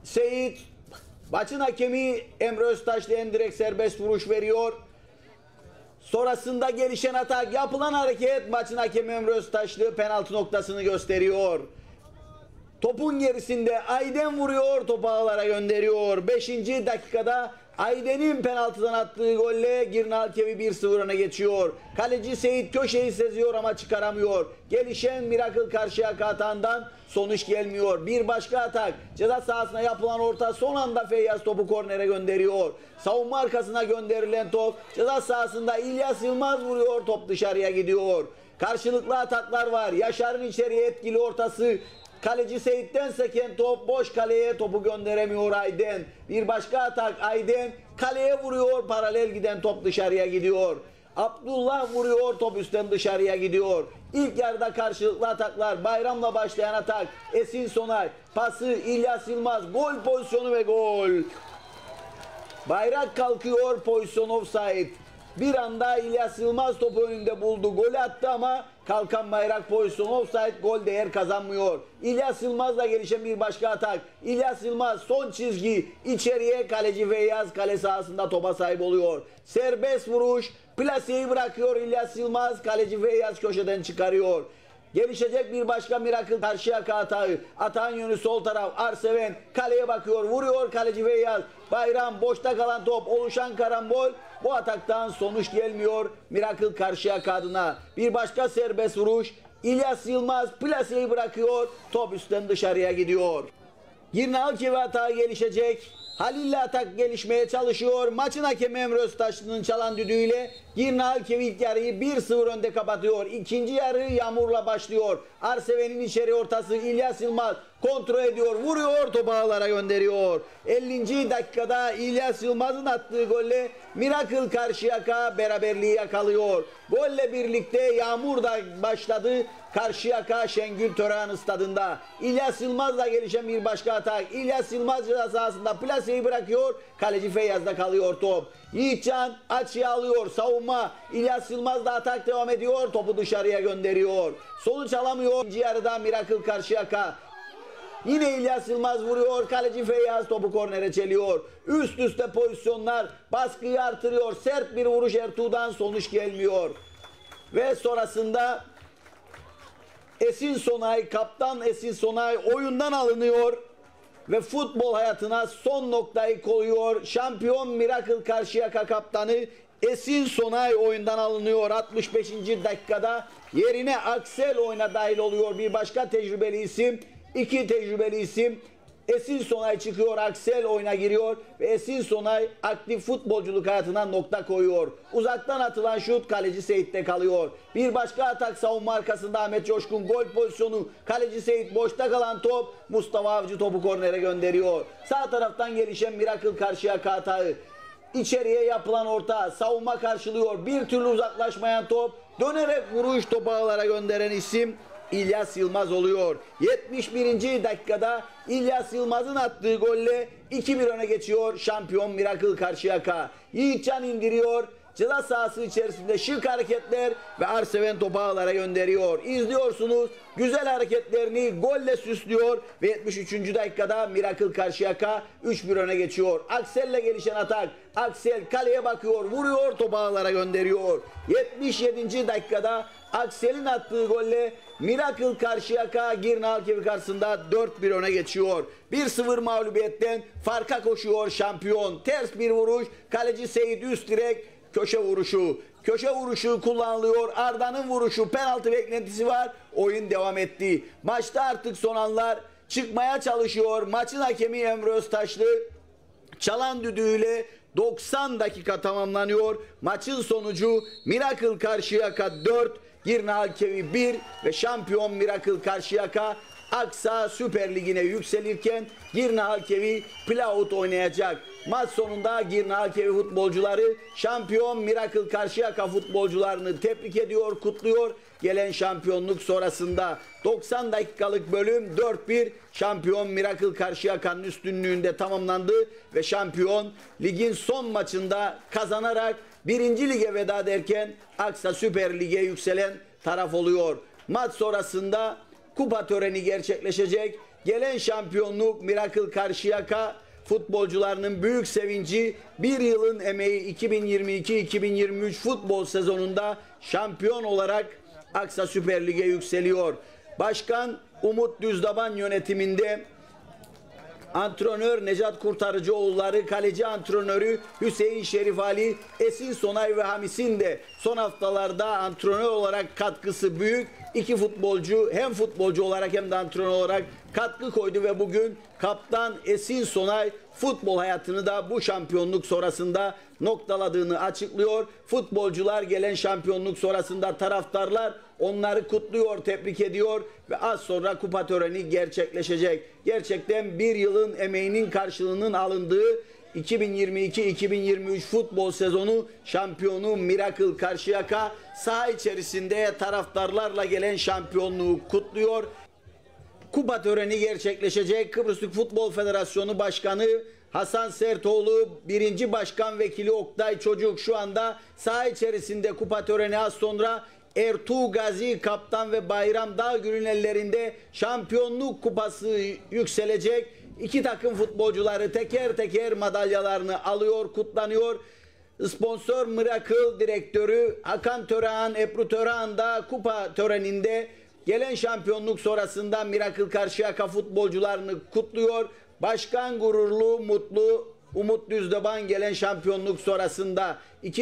Seyit, maçın hakemi Emre Öztaşlı en direkt serbest vuruş veriyor. Sonrasında gelişen atak, yapılan hareket, maçın hakemi Emre Öztaşlı penaltı noktasını gösteriyor. Topun gerisinde Aydın vuruyor, topu ağlara gönderiyor. 5. dakikada Aydın'ın penaltıdan attığı golle Girne-Alkevi 1-0 öne geçiyor. Kaleci Seyit köşeyi seziyor ama çıkaramıyor. Gelişen Miracle Karşıyaka atağından sonuç gelmiyor. Bir başka atak, ceza sahasına yapılan orta, son anda Feyyaz topu kornere gönderiyor. Savunma arkasına gönderilen top ceza sahasında İlyas Yılmaz vuruyor, top dışarıya gidiyor. Karşılıklı ataklar var. Yaşar'ın içeriye etkili ortası. Kaleci Seyit'ten seken top boş kaleye, topu gönderemiyor Aydın. Bir başka atak, Aydın kaleye vuruyor, paralel giden top dışarıya gidiyor. Abdullah vuruyor, top üstten dışarıya gidiyor. İlk yarıda karşılıklı ataklar, Bayram'la başlayan atak, Esin Sonay pası, İlyas Yılmaz, gol pozisyonu ve gol. Bayrak kalkıyor, pozisyon offside. Bir anda İlyas Yılmaz topu önünde buldu, golü attı ama kalkan bayrak pozisyonu offside, gol değer kazanmıyor. İlyas Yılmaz'la gelişen bir başka atak. İlyas Yılmaz son çizgi içeriye, kaleci Feyyaz kale sahasında topa sahip oluyor. Serbest vuruş, plaseyi bırakıyor İlyas Yılmaz, kaleci Feyyaz köşeden çıkarıyor. Gelişecek bir başka Miracle Karşıyaka atağı. Atağın yönü sol taraf. Arseven kaleye bakıyor. Vuruyor kaleci Feyyaz. Bayram boşta kalan top. Oluşan karambol. Bu ataktan sonuç gelmiyor Miracle Karşıyaka adına. Bir başka serbest vuruş. İlyas Yılmaz plaseyi bırakıyor. Top üstten dışarıya gidiyor. Girne-Alkevi atağı gelişecek. Halil'le atak gelişmeye çalışıyor. Maçın hakemi Emre Öztaşlı'nın çalan düdüğüyle Girne-Alkevi ilk yarıyı 1-0 önde kapatıyor. İkinci yarı yağmurla başlıyor. Arseven'in içeri ortası, İlyas Yılmaz kontrol ediyor, vuruyor, topu ağlara gönderiyor. 50. dakikada İlyas Yılmaz'ın attığı golle Miracle Karşıyaka beraberliği yakalıyor. Golle birlikte yağmur da başladı. Karşıyaka Şengül Törehan stadında. İlyas Yılmaz'la gelişen bir başka atak. İlyas Yılmaz ceza sahasında plaseyi bırakıyor. Kaleci Feyyaz'da kalıyor top. Yiğitcan açıya alıyor. Savunma. İlyas Yılmaz'la atak devam ediyor. Topu dışarıya gönderiyor. Sonuç alamıyor. İkinci yarıda Miracle Karşıyaka. Yine İlyas Yılmaz vuruyor. Kaleci Feyyaz topu kornere çeliyor. Üst üste pozisyonlar. Baskıyı artırıyor. Sert bir vuruş Ertuğ'dan, sonuç gelmiyor. Ve sonrasında Esin Sonay, kaptan Esin Sonay oyundan alınıyor ve futbol hayatına son noktayı koyuyor. Şampiyon Miracle Karşıyaka kaptanı Esin Sonay oyundan alınıyor 65. dakikada. Yerine Aksel oyuna dahil oluyor bir başka tecrübeli isim. İki tecrübeli isim. Esin Sonay çıkıyor, Aksel oyuna giriyor ve Esin Sonay aktif futbolculuk hayatına nokta koyuyor. Uzaktan atılan şut kaleci Seyit'te kalıyor. Bir başka atak savunma arkasında Ahmet Coşkun, gol pozisyonu, kaleci Seyit boşta kalan top, Mustafa Avcı topu kornere gönderiyor. Sağ taraftan gelişen Miracle Karşıyaka atağı. İçeriye yapılan orta, savunma karşılıyor, bir türlü uzaklaşmayan top, dönerek vuruş, topu ağlara gönderen isim İlyas Yılmaz oluyor. 71. dakikada İlyas Yılmaz'ın attığı golle 2-1 öne geçiyor şampiyon Miracle Karşıyaka. Yiğitcan indiriyor. Ceza sahası içerisinde şık hareketler ve Arseven topu ağlara gönderiyor. İzliyorsunuz. Güzel hareketlerini golle süslüyor ve 73. dakikada Miracle Karşıyaka 3-1 öne geçiyor. Aksel'le gelişen atak. Aksel kaleye bakıyor, vuruyor, topu ağlara gönderiyor. 77. dakikada Aksel'in attığı golle Miracle Karşıyaka Girne-Alkevi karşısında 4-1 öne geçiyor. 1-0 mağlubiyetten farka koşuyor şampiyon. Ters bir vuruş. Kaleci Seyit üst direk. Köşe vuruşu. Köşe vuruşu kullanılıyor. Arda'nın vuruşu. Penaltı beklentisi var. Oyun devam etti. Maçta artık son anlar çıkmaya çalışıyor. Maçın hakemi Emre Öztaşlı çalan düdüğüyle 90 dakika tamamlanıyor. Maçın sonucu Miracle Karşıyaka 4, Girne-Alkevi 1 ve şampiyon Miracle Karşıyaka Aksa Süper Ligi'ne yükselirken Girne-Alkevi playout oynayacak. Maç sonunda Girne-Alkevi futbolcuları şampiyon Miracle Karşıyaka futbolcularını tebrik ediyor, kutluyor. Gelen şampiyonluk sonrasında 90 dakikalık bölüm 4-1 şampiyon Miracle Karşıyaka'nın üstünlüğünde tamamlandı ve şampiyon ligin son maçında kazanarak 1. lige veda ederken Aksa Süper Lig'e yükselen taraf oluyor. Maç sonrasında kupa töreni gerçekleşecek. Gelen şampiyonluk Miracle Karşıyaka futbolcularının büyük sevinci, bir yılın emeği 2022-2023 futbol sezonunda şampiyon olarak Aksa Süper Lig'e yükseliyor. Başkan Umut Düzdaban yönetiminde antrenör Necat Kurtarıcıoğulları, kaleci antrenörü Hüseyin Şerif Ali, Esin Sonay ve Hamis'in de son haftalarda antrenör olarak katkısı büyük. İki futbolcu hem futbolcu olarak hem de antrenör olarak katkı koydu ve bugün kaptan Esin Sonay futbol hayatını da bu şampiyonluk sonrasında noktaladığını açıklıyor. Futbolcular gelen şampiyonluk sonrasında taraftarlar onları kutluyor, tebrik ediyor ve az sonra kupa töreni gerçekleşecek. Gerçekten bir yılın emeğinin karşılığının alındığı 2022-2023 futbol sezonu şampiyonu Miracle Karşıyaka saha içerisinde taraftarlarla gelen şampiyonluğu kutluyor. Kupa töreni gerçekleşecek. Kıbrıs Türk Futbol Federasyonu Başkanı Hasan Sertoğlu, 1. Başkan Vekili Oktay Çocuk şu anda saha içerisinde. Kupa töreni az sonra Ertuğ Gazi Kaptan ve Bayram Dağgül'ün ellerinde şampiyonluk kupası yükselecek. İki takım futbolcuları teker teker madalyalarını alıyor, kutlanıyor. Sponsor Miracle direktörü Hakan Törehan, Ebru Törehan da kupa töreninde gelen şampiyonluk sonrasında Miracle Karşıyaka futbolcularını kutluyor. Başkan gururlu, mutlu. Umut Düzdaban gelen şampiyonluk sonrasında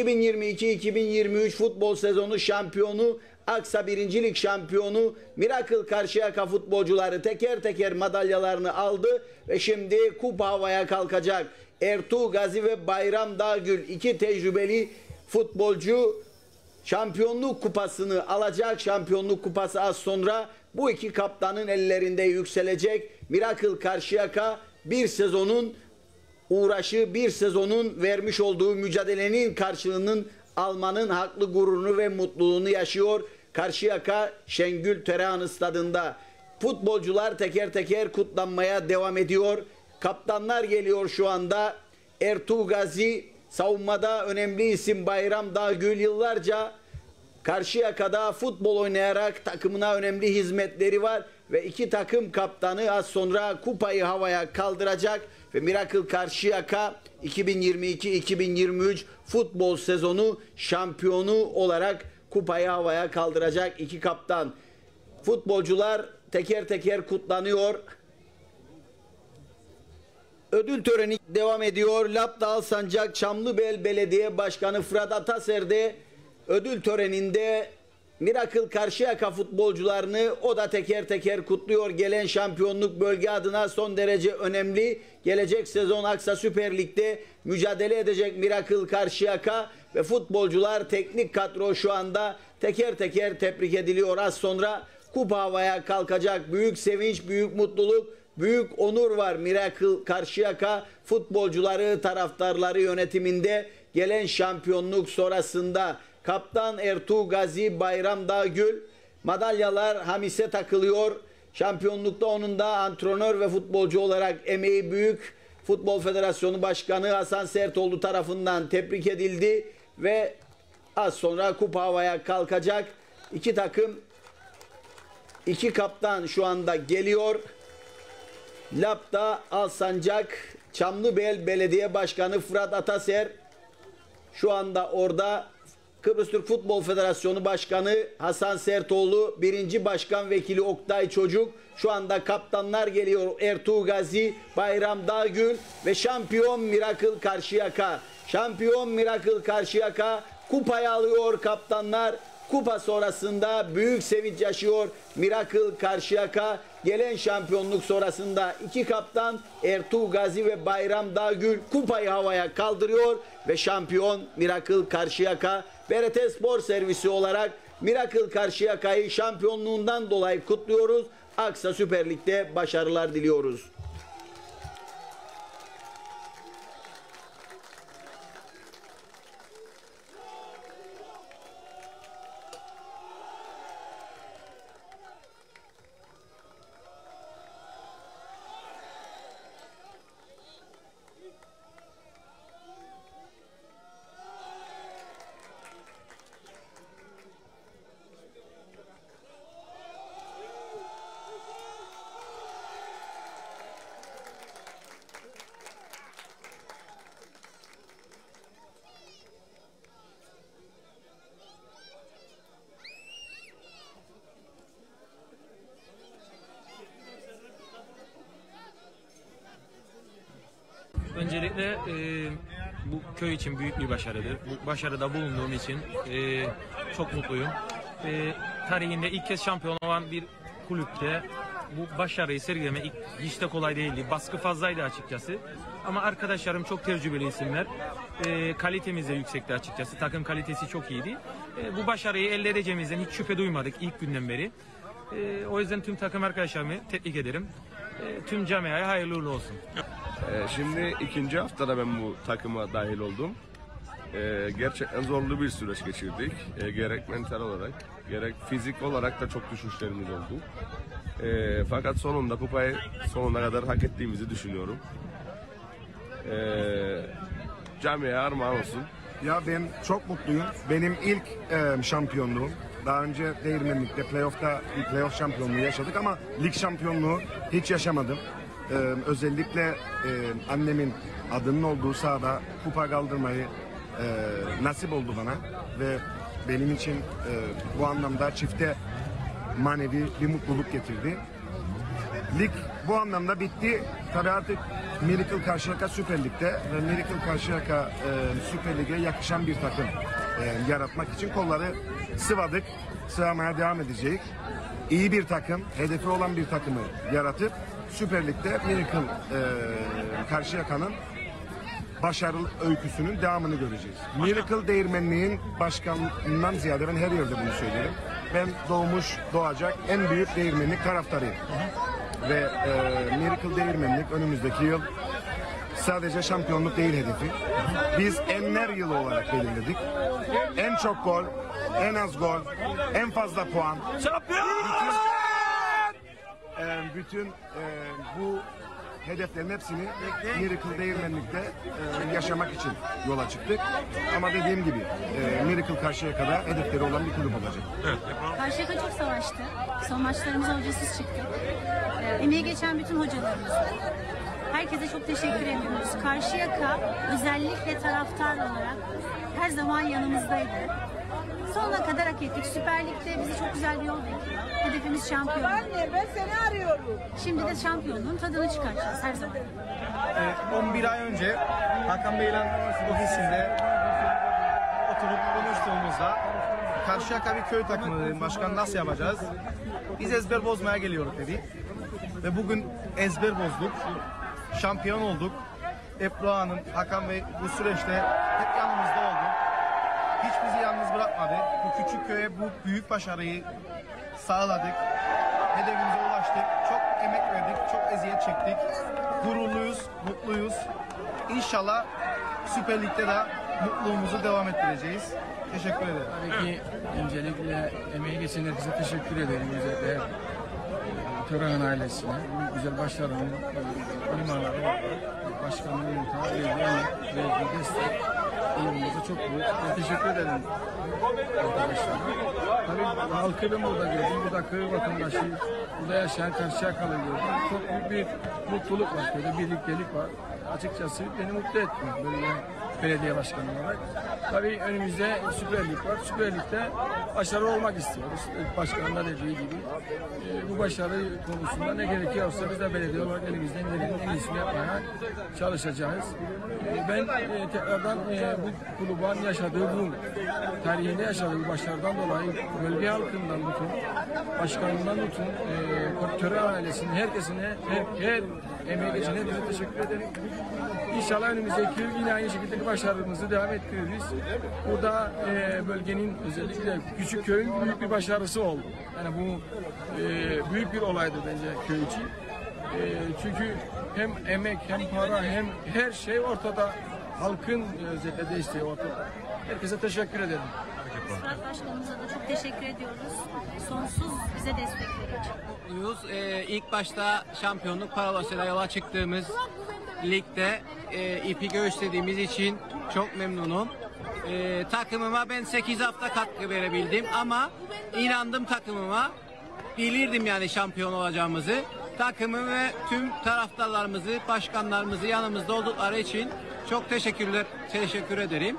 2022-2023 futbol sezonu şampiyonu, Aksa 1. Lig şampiyonu Miracle Karşıyaka futbolcuları teker teker madalyalarını aldı ve şimdi kupa havaya kalkacak. Ertuğ Gazi ve Bayram Dağgül, iki tecrübeli futbolcu şampiyonluk kupasını alacak. Şampiyonluk kupası az sonra bu iki kaptanın ellerinde yükselecek. Miracle Karşıyaka bir sezonun uğraşı, bir sezonun vermiş olduğu mücadelenin karşılığının almanın haklı gururunu ve mutluluğunu yaşıyor. Karşıyaka Şengül Törehan stadında. Futbolcular teker teker kutlanmaya devam ediyor. Kaptanlar geliyor şu anda. Ertuğ Gazi, savunmada önemli isim Bayram Dağgül, yıllarca Karşıyaka'da futbol oynayarak takımına önemli hizmetleri var ve iki takım kaptanı az sonra kupayı havaya kaldıracak ve Miracle Karşıyaka 2022-2023 futbol sezonu şampiyonu olarak kupayı havaya kaldıracak iki kaptan. Futbolcular teker teker kutlanıyor. Ödül töreni devam ediyor. Lapta Alsancak Çamlıbel Belediye Başkanı Fırat Ataser de ödül töreninde Miracle Karşıyaka futbolcularını o da teker teker kutluyor. Gelen şampiyonluk bölge adına son derece önemli. Gelecek sezon Aksa Süper Lig'de mücadele edecek Miracle Karşıyaka ve futbolcular, teknik kadro şu anda teker teker tebrik ediliyor. Az sonra kupa havaya kalkacak. Büyük sevinç, büyük mutluluk, büyük onur var Miracle Karşıyaka futbolcuları, taraftarları yönetiminde gelen şampiyonluk sonrasında. Kaptan Ertuğ Gazi, Bayram Dağgül, madalyalar Hamis'e takılıyor. Şampiyonlukta onun da antrenör ve futbolcu olarak emeği büyük. Futbol Federasyonu Başkanı Hasan Sertoğlu tarafından tebrik edildi ve az sonra kupa havaya kalkacak. İki takım, iki kaptan şu anda geliyor. Lapta Alsancak Çamlıbel Belediye Başkanı Fırat Ataser şu anda orada. Kıbrıs Türk Futbol Federasyonu Başkanı Hasan Sertoğlu, 1. Başkan Vekili Oktay Çocuk, şu anda kaptanlar geliyor. Ertuğ Gazi, Bayram Dağgül ve şampiyon Miracle Karşıyaka. Şampiyon Miracle Karşıyaka kupayı alıyor kaptanlar. Kupa sonrasında büyük sevinç yaşıyor Miracle Karşıyaka. Gelen şampiyonluk sonrasında iki kaptan Ertuğ Gazi ve Bayram Dağgül kupayı havaya kaldırıyor ve şampiyon Miracle Karşıyaka. BRT Spor Servisi olarak Miracle Karşıyaka'yı şampiyonluğundan dolayı kutluyoruz. Aksa Süper Lig'de başarılar diliyoruz. Öncelikle bu köy için büyük bir başarıdır. Bu başarıda bulunduğum için çok mutluyum. Tarihinde ilk kez şampiyon olan bir kulüpte bu başarıyı sergilemek hiç de kolay değildi. Baskı fazlaydı açıkçası. Ama arkadaşlarım çok tecrübeli isimler. Kalitemiz de yüksekti açıkçası. Takım kalitesi çok iyiydi. Bu başarıyı elde edeceğimizden hiç şüphe duymadık ilk günden beri. O yüzden tüm takım arkadaşlarımı tebrik ederim. Tüm camiaya hayırlı uğurlu olsun. Şimdi ikinci haftada ben bu takıma dahil oldum. Gerçekten zorlu bir süreç geçirdik. Gerek mental olarak, gerek fizik olarak da çok düşüşlerimiz oldu. Fakat sonunda kupayı sonuna kadar hak ettiğimizi düşünüyorum. Camiye armağan olsun. Ya ben çok mutluyum. Benim ilk şampiyonluğum. Daha önce Değirmenlik'te playoff şampiyonluğu yaşadık ama lig şampiyonluğu hiç yaşamadım. Özellikle annemin adının olduğu sahada kupa kaldırmayı nasip oldu bana ve benim için bu anlamda çifte manevi bir mutluluk getirdi. Lig bu anlamda bitti. Tabii artık Miracle Karşıyaka Süper Lig'de ve Miracle Karşıyaka Süper Lig'e yakışan bir takım yaratmak için kolları sıvadık. Sıvamaya devam edecek. İyi bir takım, hedefi olan bir takımı yaratıp Süper Lig'de Miracle Karşıyaka'nın başarılı öyküsünün devamını göreceğiz. Miracle Değirmenliğin başkanından ziyade ben her yerde bunu söylerim. Ben doğmuş, doğacak en büyük değirmenlik taraftarıyım. Ve Miracle Değirmenlik önümüzdeki yıl sadece şampiyonluk değil hedefi. Biz enler yılı olarak belirledik. En çok gol, en az gol, en fazla puan. Şampiyon! Bütün bu hedeflerin hepsini Miracle Değirmenlik'te yaşamak için yola çıktık. Ama dediğim gibi Miracle Karşıyaka'da hedefleri olan bir kulüp olacak. Karşıyaka çok savaştı. Son maçlarımıza hocasız çıktık. Emeği geçen bütün hocalarımıza, herkese çok teşekkür ediyoruz. Karşıyaka özellikle taraftar olarak her zaman yanımızdaydı. Sonuna kadar hak ettik. Süper Lig'de bizi çok güzel bir yol bekliyor. Hedefimiz şampiyonluk. Anne ben seni arıyorum. Şimdi de şampiyonluğun tadını çıkaracağız her zaman. 11 ay önce Hakan Bey'le ofisinde oturup konuştuğumuzda Karşıyaka bir köy takımı dedim. Başkan nasıl yapacağız? Biz ezber bozmaya geliyoruz dedik. Ve bugün ezber bozduk. Şampiyon olduk. Ebru Hanım, Hakan Bey bu süreçte hep yanımızda oldu. Hiç bizi yalnız bırakmadı. Bu küçük köye bu büyük başarıyı sağladık. Hedefimize ulaştık. Çok emek verdik, çok eziyet çektik. Gururluyuz, mutluyuz. İnşallah Süper Lig'de de mutluluğumuzu devam ettireceğiz. Teşekkür ederim. Tabii ki öncelikle emeği geçen herkese teşekkür ederim. Özellikle Tören ailesine, bu güzel başarının limanları başkanlığının verdiği destek elimize çok büyük. Teşekkür ederim arkadaşlar. Tabii halkının burada gördüm, burada köy vatandaşı, burada yaşayan Karşıyakalı gördüm. Çok büyük bir mutluluk var köyde, birliktelik var. Açıkçası beni mutlu etti böyle belediye başkanı olarak. Tabii önümüzde Süper Lig var. Süper Lig'de başarılı olmak istiyoruz. Başkanın da dediği gibi. Bu başarı konusunda ne gerekiyorsa biz de belediye olarak elimizden gelenin en iyisini yapmaya çalışacağız. Ben tekrardan bu kulübün yaşadığı bu tarihinde yaşadığı bu başarıdan dolayı bölge halkından tutun, başkanından tutun, Tören ailesinin herkesine, her emeği geçen herkese teşekkür ederim. İnşallah önümüzdeki yıl yine aynı şekilde başarımızı devam ettiririz. Burada bölgenin özellikle küçük köyün büyük bir başarısı oldu. Yani bu büyük bir olaydı bence köy için. Çünkü hem emek hem para hem her şey ortada. Halkın özellikle desteği ortada. Herkese teşekkür ederim. Murat Başkanımıza da çok teşekkür ediyoruz. Sonsuz bize destekleri için. Mutluyuz. İlk başta şampiyonluk parolasıyla yola çıktığımız ligde ipi gösterdiğimiz için çok memnunum. Takımıma ben 8 hafta katkı verebildim ama inandım takımıma. Bilirdim yani şampiyon olacağımızı. Takımı ve tüm taraftarlarımızı, başkanlarımızı yanımızda oldukları için çok teşekkür ederim.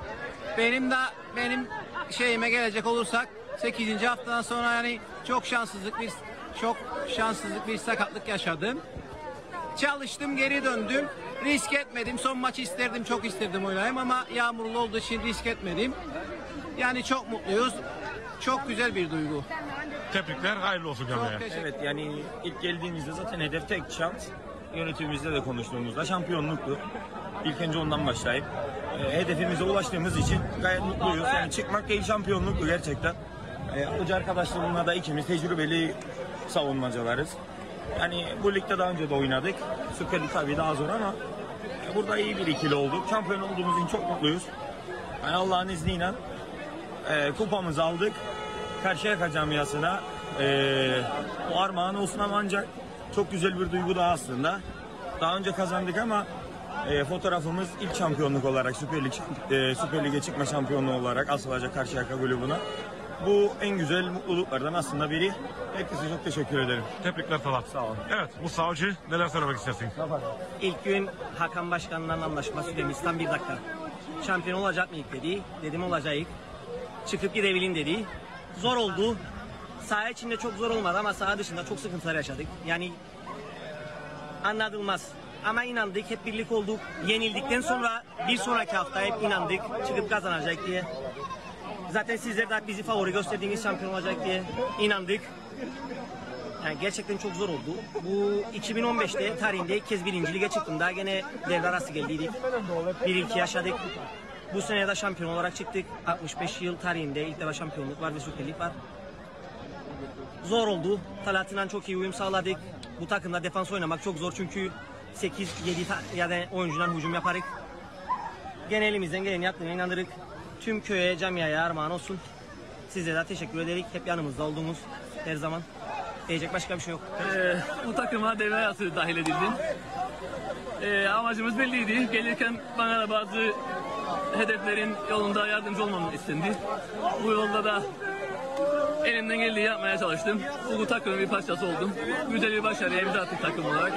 Benim şeyime gelecek olursak 8. haftadan sonra yani çok şanssızlık bir sakatlık yaşadım. Çalıştım, geri döndüm. Risk etmedim. Son maçı isterdim, çok isterdim oynayayım ama yağmurlu olduğu için risk etmedim. Yani çok mutluyuz. Çok güzel bir duygu. Tebrikler, hayırlı olsun camiye. Evet, yani ilk geldiğimizde zaten hedef tek şans. Yönetimimizle de konuştuğumuzda şampiyonluktu. İlk önce ondan başlayıp hedefimize ulaştığımız için gayet mutluyuz. Yani çıkmak değil, şampiyonluktu gerçekten. Hoca arkadaşlarımla da ikimiz tecrübeli savunmacılarız. Yani bu ligde daha önce de oynadık. Süper Lig tabii daha zor ama burada iyi bir ikili olduk. Şampiyon olduğumuz için çok mutluyuz. Yani Allah'ın izniyle kupamızı aldık. Karşıyaka camiasına o armağan olsun ama ancak çok güzel bir duygu daha aslında. Daha önce kazandık ama fotoğrafımız ilk şampiyonluk olarak Süper Lig'e çıkma şampiyonluğu olarak asılacak Karşıyaka grubuna. Bu en güzel mutluluklardan aslında biri. Herkese çok teşekkür ederim. Tebrikler Talat. Sağ olun. Evet, Mustafa Avcı, neler söylemek istersin? İlk gün Hakan Başkan'la anlaşma süremiz tam 1 dakika. Şampiyon olacak mıyız dedi. Dedim olacağız. Çıkıp gidebilin dedi. Zor oldu. Saha içinde çok zor olmadı ama saha dışında çok sıkıntılar yaşadık. Yani anladılmaz. Ama inandık, hep birlik olduk. Yenildikten sonra bir sonraki hafta hep inandık. Çıkıp kazanacak diye. Zaten sizler de bizi favori gösterdiğiniz şampiyon olacak diye inandık. Yani gerçekten çok zor oldu. Bu 2015'te tarihinde ilk kez 1. Lige çıktım. Daha gene devre arası geldiydik. Bir ilki yaşadık. Bu sene de şampiyon olarak çıktık. 65 yıl tarihinde ilk defa şampiyonluk var ve Süper Lig var. Zor oldu. Talat'la çok iyi uyum sağladık. Bu takımda defans oynamak çok zor çünkü 8-7 ya da oyuncudan hücum yaparız. Gene elimizden geleni yaptığına inanırız. Tüm köye, camiaya armağan olsun. Size de teşekkür ederim. Hep yanımızda olduğumuz her zaman. Diyecek başka bir şey yok. Bu takıma devre arası dahil edildim. Amacımız belliydi. Gelirken bana da bazı hedeflerin yolunda yardımcı olmamı istendi. Bu yolda da elimden geldiği yapmaya çalıştım. Bu takımın bir parçası oldum. Güzel bir başarıya imza attık takım olarak.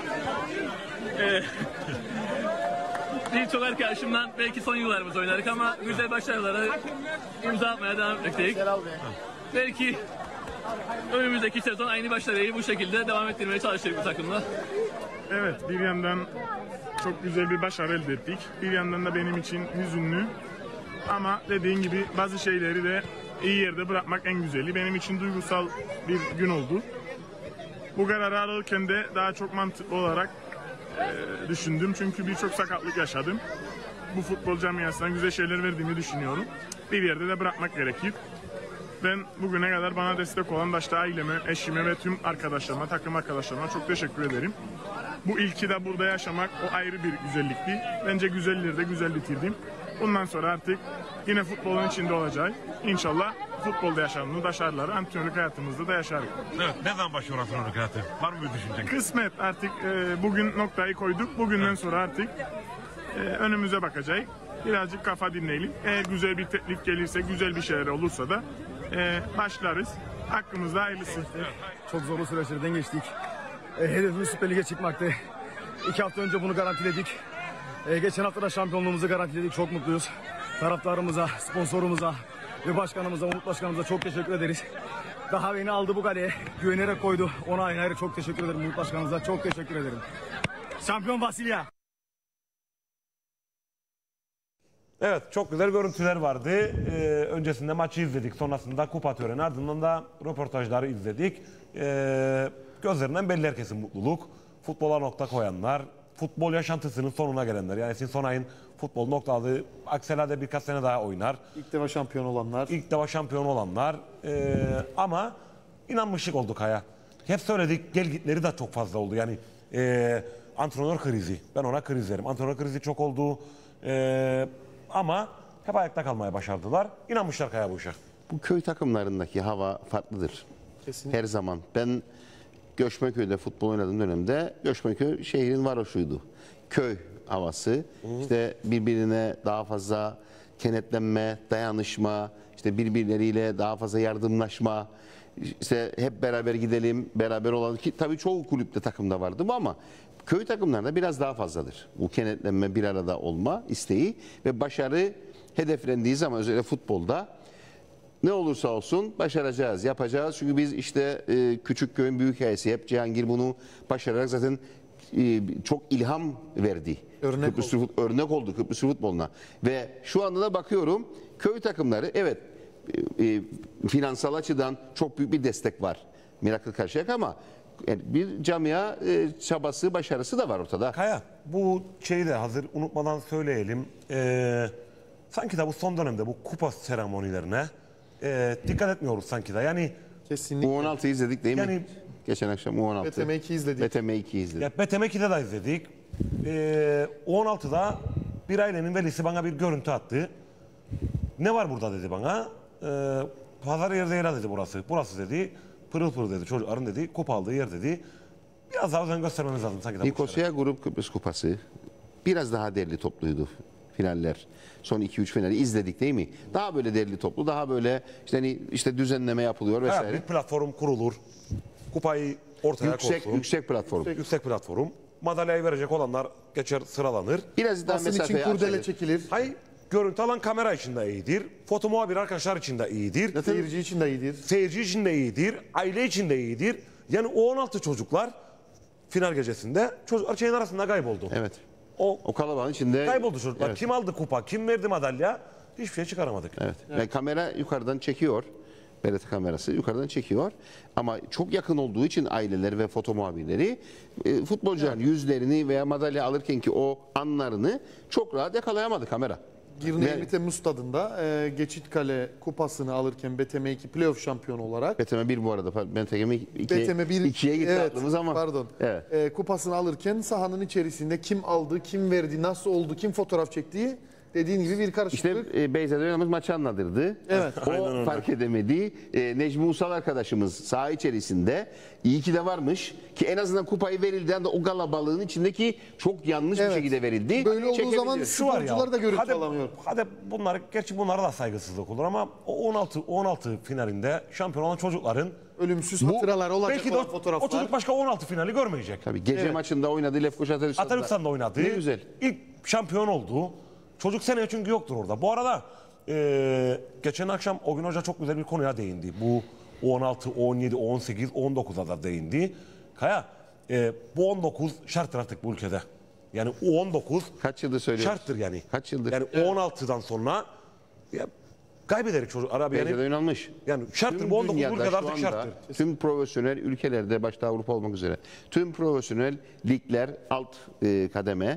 Birçok arkadaşımla belki son yıllarımız oynardık ama güzel başarılara imza atmaya devam etmekteyiz. Belki önümüzdeki sezon aynı başarıyı bu şekilde devam ettirmeye çalışacak bu takımla. Evet, bir yandan çok güzel bir başarı elde ettik. Bir yandan da benim için hüzünlü. Ama dediğin gibi bazı şeyleri de iyi yerde bırakmak en güzeli. Benim için duygusal bir gün oldu. Bu kararı alırken de daha çok mantıklı olarak düşündüm. Çünkü birçok sakatlık yaşadım. Bu futbol camiasına güzel şeyler verdiğimi düşünüyorum. Bir yerde de bırakmak gerekir. Ben bugüne kadar bana destek olan başta aileme, eşime ve tüm arkadaşlarıma, takım arkadaşlarıma çok teşekkür ederim. Bu ilki de burada yaşamak o ayrı bir güzellikti. Bence güzelleri de güzel bitirdim. Bundan sonra artık yine futbolun içinde olacak. İnşallah futbolda yaşadığımız başarıları antrenörlük hayatımızda da yaşarız. Evet, ne zaman başlıyor antrenörlük hayatı? Var mı bir düşüncen? Kısmet artık bugün noktayı koyduk. Bugünden sonra artık önümüze bakacağız. Birazcık kafa dinleyelim. Eğer güzel bir teklif gelirse, güzel bir şeyler olursa da başlarız. Hakkımızda hayırlısı. Çok zorlu süreçlerden geçtik. Hedefimiz Süper Lig'e çıkmaktı. 2 hafta önce bunu garantiledik. Geçen hafta da şampiyonluğumuzu garantiledik. Çok mutluyuz. Taraftarımıza, sponsorumuza ve başkanımıza, Umut Başkanımıza çok teşekkür ederiz. Daha beni aldı bu kaleye. Güvenerek koydu. Ona ayrı çok teşekkür ederim Umut Başkanımıza. Çok teşekkür ederim. Şampiyon Vasilya. Evet, çok güzel görüntüler vardı. Öncesinde maçı izledik. Sonrasında kupa töreni. Ardından da röportajları izledik. Gözlerinden belli herkesin mutluluk. Futbola nokta koyanlar, futbol yaşantısının sonuna gelenler. Yani Esin Sonay'ın futbol noktaladığı, Aksel'de birkaç sene daha oynar. İlk defa şampiyon olanlar. İlk defa şampiyon olanlar. Ama inanmışlık olduk Haya. Hep söyledik, gelgitleri de çok fazla oldu. Yani antrenör krizi. Ben ona kriz derim. Antrenör krizi çok oldu. Ama hep ayakta kalmaya başardılar. İnanmışlar Kaya bu işe. Bu köy takımlarındaki hava farklıdır. Kesinlikle. Her zaman. Ben Göçmenköy'de futbol oynadığım dönemde Göçmenköy şehrin varoşuydu. Köy havası, işte birbirine daha fazla kenetlenme, dayanışma, işte birbirleriyle daha fazla yardımlaşma, işte hep beraber gidelim, beraber olalım ki tabii çoğu kulüpte takımda vardı bu ama köy takımlarında biraz daha fazladır. Bu kenetlenme, bir arada olma isteği ve başarı hedeflendiği zaman özellikle futbolda ne olursa olsun başaracağız, yapacağız. Çünkü biz işte küçük köyün büyük hikayesi hep Cihangir bunu başararak zaten çok ilham verdi. Örnek oldu Kıbrıs futboluna. Ve şu anda da bakıyorum köy takımları evet finansal açıdan çok büyük bir destek var. Miracle Karşıyaka ama yani bir camia çabası, başarısı da var ortada. Kaya, bu şeyi de hazır unutmadan söyleyelim. Sanki de bu son dönemde bu kupa seremonilerine dikkat etmiyoruz sanki de. Yani kesinlikle. U16 izledik değil mi? Geçen akşam U16. BTM2 izledik. BTM2 izledik. Ya BTM2'de de izledik. U16'da bir ailenin velisi bana bir görüntü attı. Ne var burada dedi bana. Pazar yeri değil dedi burası. Burası dedi. Pırıl pırıl dedi. Çocukların dedi. Kupa aldığı yer dedi. Biraz daha özen göstermemiz lazım sanki de. Nikosya Grup Kıbrıs Kupası biraz daha derli topluydu finaller. Son 2-3 finali izledik değil mi? Daha böyle derli toplu, daha böyle işte düzenleme yapılıyor vesaire. Evet, bir platform kurulur. Kupayı ortaya koysun. Yüksek platform. Yüksek platform. Madalyayı verecek olanlar geçer, sıralanır. Biraz daha basın için kurdele çekilir. Hayır, görüntü alan kamera için de iyidir. Foto muhabir arkadaşlar için de iyidir. Seyirci için de iyidir. Seyirci için de iyidir. Aile için de iyidir. Yani U16 çocuklar final gecesinde çocuklar şeyin arasında kayboldu. Evet. O kalabalığın içinde kayboldu çocuklar. Evet. Kim aldı kupa, kim verdi madalya? Hiçbir şey çıkaramadık. Evet. Yani kamera yukarıdan çekiyor. BRT kamerası yukarıdan çekiyor. Ama çok yakın olduğu için aileler ve foto muhabirleri futbolcuların yüzlerini veya madalya alırken ki o anlarını çok rahat yakalayamadı kamera. Girne Temmuz stadında Geçitkale kupasını alırken BTM2 playoff şampiyonu olarak. BTM1 bu arada. BTM2 2'ye gitti aklımız ama. Pardon. Evet. Kupasını alırken sahanın içerisinde kim aldı, kim verdi, nasıl oldu, kim fotoğraf çektiği dediğin gibi bir karışıklık. İşte Beyza'da oynadığımız maçı anladırdı. Evet. O fark edemedi. Necmi Uysal arkadaşımız saha içerisinde iyi ki de varmış ki en azından kupayı verildiğinde o kalabalığın içindeki çok yanlış bir şekilde verildi. Böyle olduğu zaman sporcular da görüntü alamıyor. Hadi gerçi bunlara da saygısızlık olur ama o 16 finalinde şampiyon olan çocukların ölümsüz hatıralar olacak belki de olan fotoğraflar. O çocuk başka 16 finali görmeyecek. Tabii gece maçında oynadı Lefkoşa Atatürk'te oynadı. Ne güzel. İlk şampiyon oldu. Çocuk seneye çünkü yoktur orada. Bu arada geçen akşam o gün hoca çok güzel bir konuya değindi. Bu 16, 17, 18, 19'a da değindi. Kaya bu 19 şarttır artık bu ülkede. Yani o 19 kaç yıldır söylüyoruz? Şarttır yani. Kaç yıldır? Yani 16'dan sonra kaybeder çocuk. Bence de oynanmış. Yani şarttır bu 19 ülkede artık şarttır. Tüm profesyonel ülkelerde başta Avrupa olmak üzere tüm profesyonel ligler alt kademe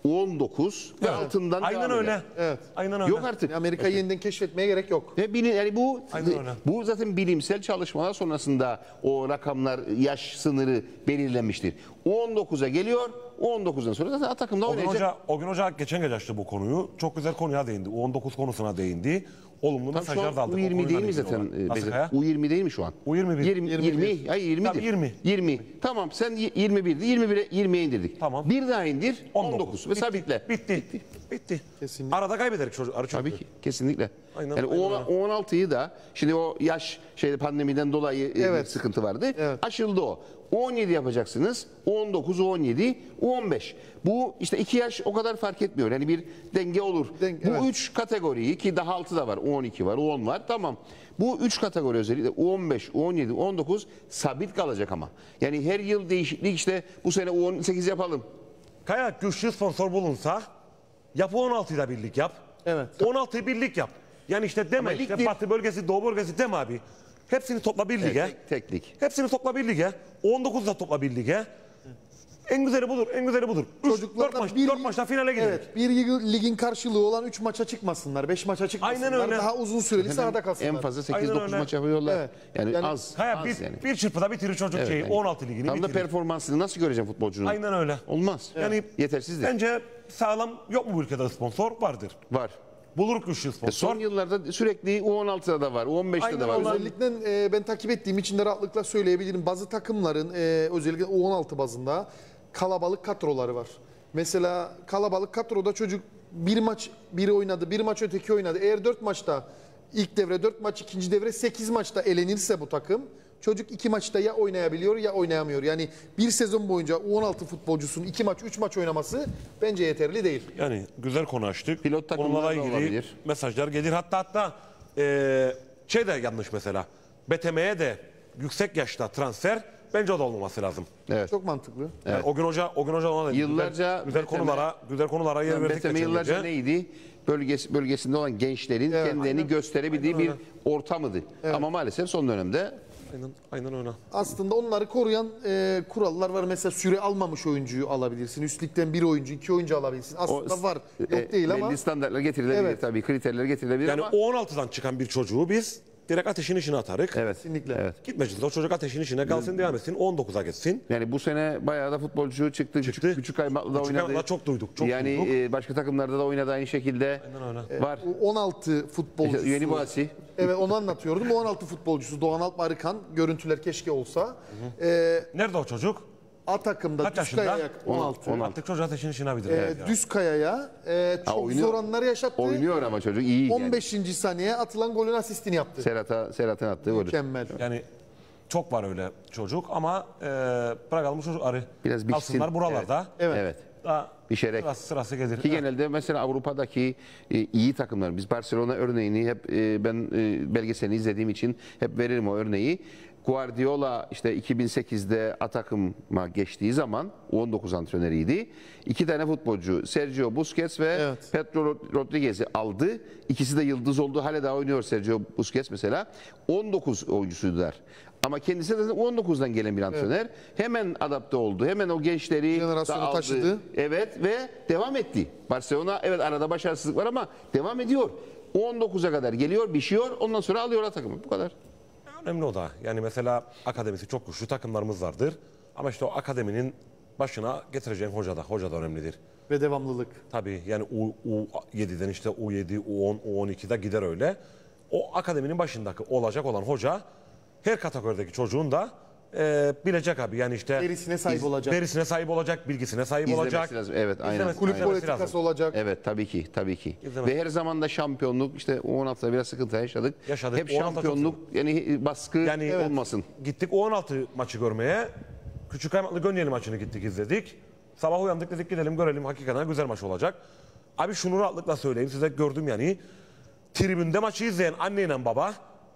19 ve altından aynen öyle. Evet. Aynen öyle. Yok artık. Amerika'yı yeniden keşfetmeye gerek yok. Ve yani bu zaten bilimsel çalışmalar sonrasında o rakamlar, yaş sınırı belirlenmiştir. 19'a geliyor. 19'dan sonra zaten takımda oynayacak. O gün hoca geçen gece açtı bu konuyu. Çok güzel konuya değindi. U19 konusuna değindi. Olumlu mesajlar da aldık. U20 değil mi zaten? U20 değil mi şu an? U21. 20. Hayır 20'dir. Tamam, 20. Tamam sen 21'di. 20'ye indirdik. Tamam. Bir daha indir. 19. Ve sabitle. Bitti. Kesinlikle. Arada kaybederek çocukları çünkü. Tabii ki. Kesinlikle. Aynen, yani aynen. 16'yı da şimdi o yaş pandemiden dolayı bir sıkıntı vardı. Evet. Aşıldı o. 17 yapacaksınız. 19, 17, 15. Bu işte 2 yaş o kadar fark etmiyor. Yani bir denge olur. Bu 3 kategoriyi ki daha altı da var. 12 var, 10 var. Tamam. Bu 3 kategori özellikle 15, 17, 19 sabit kalacak ama. Yani her yıl değişiklik işte bu sene 18 yapalım. Kaya güçlü sponsor bulunsa yapı 16'yla birlik yap. Evet. 16'yı birlik yap. Yani işte deme işte Batı bölgesi, Doğu bölgesi deme abi. Hepsini topla bir lige. Tek lig. Hepsini topla bir lige. 19'da topla bir lige. En güzeli budur, en güzeli budur. 4 maçta finale gidilir. Evet, bir ligin karşılığı olan 3 maça çıkmasınlar, 5 maça çıkmasınlar. Aynen öyle. Daha uzun süreli sahada kalsınlar. En fazla 8-9 maç yapıyorlar. Evet. Yani az. Az yani. Bir çırpıda bitirir çocuk şeyi. 16 ligini tam bitirir. da performansını nasıl göreceğim futbolcunun? Aynen öyle. Olmaz. Yani yetersizdir. Bence sağlam yok mu bu ülkede sponsor? Vardır. Var. Buluruk güçlü sponsor. Son yıllarda sürekli U16'da da var, U15'te de var. Özellikle ben takip ettiğim için de rahatlıkla söyleyebilirim. Bazı takımların özellikle U16 bazında kalabalık kadroları var. Mesela kalabalık kadroda çocuk bir maç biri oynadı, bir maç öteki oynadı. Eğer 4 maçta ilk devre 4 maç, ikinci devre 8 maçta elenirse bu takım çocuk 2 maçta ya oynayabiliyor ya oynayamıyor. Yani bir sezon boyunca U16 futbolcusunun 2 maç 3 maç oynaması bence yeterli değil. Yani güzel konu açtık. Pilot takımlarla ilgili olabilir. Mesajlar gelir. Hatta şey de yanlış mesela. BTM'ye de yüksek yaşta transfer bence o da olmaması lazım. Evet. Çok mantıklı. Yani o gün hoca ona da Yıllarca güzel konulara yer verdik. BTM yıllarca neydi? Bölgesinde olan gençlerin kendilerini gösterebildiği bir ortamıydı. Ama maalesef son dönemde aynen öyle. Aslında onları koruyan kurallar var. Mesela süre almamış oyuncuyu alabilirsin. Üstlükten bir oyuncu, 2 oyuncu alabilirsin. Aslında var. Yok değil ama. belli standartlar getirilebilir tabii. Kriterler getirilebilir Yani ama. O16'dan çıkan bir çocuğu biz direkt ateşin içine atarık. Evet. Kesinlikle. Evet. Gitmeyeceğiz. O çocuk ateşin içine kalsın, devam etsin. 19'a geçsin. Yani bu sene bayağı da futbolcu çıktı. Küçük Kaymaklı'da Küçük oynadı. Kaymaklı'da çok duyduk. Çok yani duyduk. Başka takımlarda da oynadı aynı şekilde. Var. 16 futbolcusu. Yeni Boğaziçi. Evet, onu anlatıyordum. O 16 futbolcusu Doğan Alp Arıkan. Görüntüler keşke olsa. Nerede o çocuk? A takımda Kaç yaşında? Düzkaya'ya 16. Artık çocuğu ateşin içine bilir. Düzkaya'ya çok zor anlar yaşattı. Oynuyor ama çocuk iyi. 15. saniye atılan golün asistini yaptı. Serhat'ın attığı golü. Mükemmel. Yani çok var öyle çocuk ama bırakalım bu çocukları. Biraz biçsin. Kalsınlar buralarda. Evet. Daha pişerek. Sırası gelir. Ki genelde mesela Avrupa'daki iyi takımlar, biz Barcelona örneğini hep ben belgeselini izlediğim için hep veririm o örneği. Guardiola işte 2008'de A takıma geçtiği zaman 19 antrenörüydü. 2 tane futbolcu Sergio Busquets ve Pedro Rodriguez'i aldı. İkisi de yıldız oldu. Hala daha oynuyor Sergio Busquets mesela. 19 oyuncusuydular. Ama kendisi de 19'dan gelen bir antrenör. Hemen adapte oldu. Hemen o gençleri da aldı. Taşıdı. Evet ve devam etti. Barcelona evet arada başarısızlık var ama devam ediyor. 19'a kadar geliyor, biçiyor. Ondan sonra alıyor takımı. Bu kadar. Önemli o da. Yani mesela akademisi çok güçlü takımlarımız vardır. Ama işte o akademinin başına getireceğin hoca da önemlidir. Ve devamlılık. Tabii yani U7'den işte U7, U10, U12'de gider öyle. O akademinin başındaki olacak olan hoca her kategorideki çocuğun da bilecek abi. Yani işte Verisine sahip olacak. Verisine sahip olacak, bilgisine sahip olacak. Lazım. Evet, aynen. Kulüp politikası olacak. Evet, tabii ki. Ve her zaman da şampiyonluk, işte U16'da biraz sıkıntı yaşadık. Hep şampiyonluk, yani baskı olmasın. Gittik U16 maçı görmeye. Küçük Kaymaklı Gönyeli maçını gittik izledik. Sabah uyandık dedik gidelim görelim, hakikaten güzel maç olacak. Abi şunu rahatlıkla söyleyeyim size, gördüm yani. Tribünde maçı izleyen anneyle baba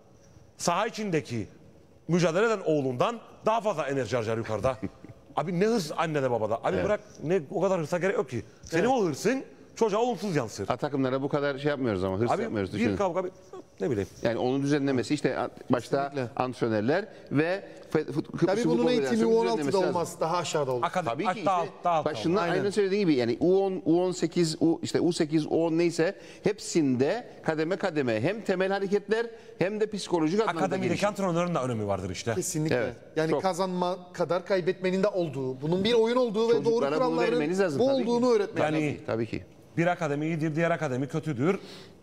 saha içindeki mücadele eden oğlundan daha fazla enerji harcar yukarıda. Abi ne hırs annede babada. Abi bırak, o kadar hırsa gerek yok ki. Senin o hırsın çocuğa olumsuz yansır. Takımlara bu kadar şey yapmıyoruz ama hırs yapmıyoruz. Abi bir kavga ne bileyim. Yani onun düzenlemesi işte başta antrenörler ve tabii bunun eğitimi U16'da olmaz, daha aşağıda olur. Tabii ki işte başında aynen söylediğin gibi yani U10, U18, işte U8, U10 neyse hepsinde kademe hem temel hareketler hem de psikolojik anlamda akademideki antrenörün de önemi vardır işte. Kesinlikle. Evet, yani çok. Kazanma kadar kaybetmenin de olduğu, bunun bir oyun olduğu ve doğru kuralların bu olduğunu öğretmek lazım. Tabii ki. Bir akademi iyidir, diğer akademi kötüdür.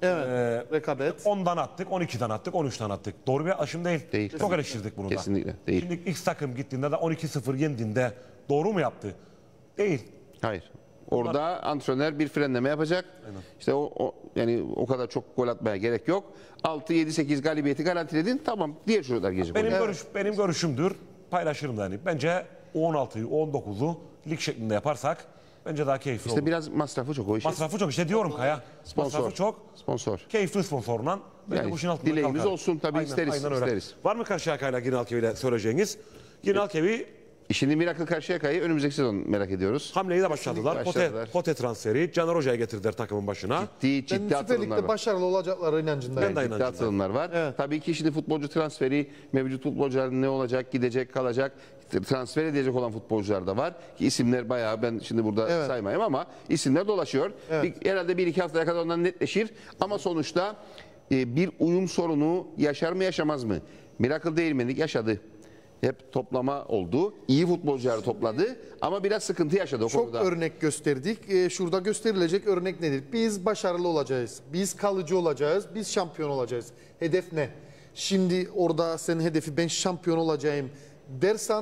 Rekabet. 10'dan attık, 12'den attık, 13'ten attık. Doğru bir aşım değil. Çok eleştirdik bunu da. Kesinlikle değil. Şimdi X takım gittiğinde de 12-0 yendiğinde doğru mu yaptı? Değil. Hayır. Orada antrenör bir frenleme yapacak. Aynen. İşte yani o kadar çok gol atmaya gerek yok. 6-7-8 galibiyeti garantiledin. Tamam. Diğer çocuklar gelecek. Benim görüşümdür. Paylaşırım da yani. Bence U16'yı, U19'u lig şeklinde yaparsak bence daha keyifli olur. İşte biraz masrafı çok o işin. Masrafı çok işte diyorum Kaya. Masrafı çok. Sponsor. Keyifli sponsorla. Yani bu işin altında dileğimiz kalkar. olsun tabii, isteriz. Var mı Karşıyaka'yla Giralkevi'yle söyleyeceğiniz? Giralkevi şimdi Miracle Karşıyaka'yı önümüzdeki sezon merak ediyoruz. Hamleyi de başladılar. Pote transferi. Caner Hoca'ya getirdiler takımın başına. Ciddi atılımlar var. Başarılı olacakları inancındayım. Ciddi atılımlar var. Evet. Tabii ki şimdi futbolcu transferi, mevcut futbolcuların ne olacak, gidecek, kalacak, transfer edecek olan futbolcular da var. Ki isimler bayağı, ben şimdi burada saymayayım ama isimler dolaşıyor. Evet. Herhalde 1-2 haftaya kadar ondan netleşir. Ama sonuçta bir uyum sorunu yaşar mı yaşamaz mı? Miracle Değirmenlik yaşadı. Hep toplama oldu. İyi futbolcuları topladı ama biraz sıkıntı yaşadı o konuda. Çok örnek gösterdik. Şurada gösterilecek örnek nedir? Biz başarılı olacağız. Biz kalıcı olacağız. Biz şampiyon olacağız. Hedef ne? Şimdi orada senin hedefi ben şampiyon olacağım dersen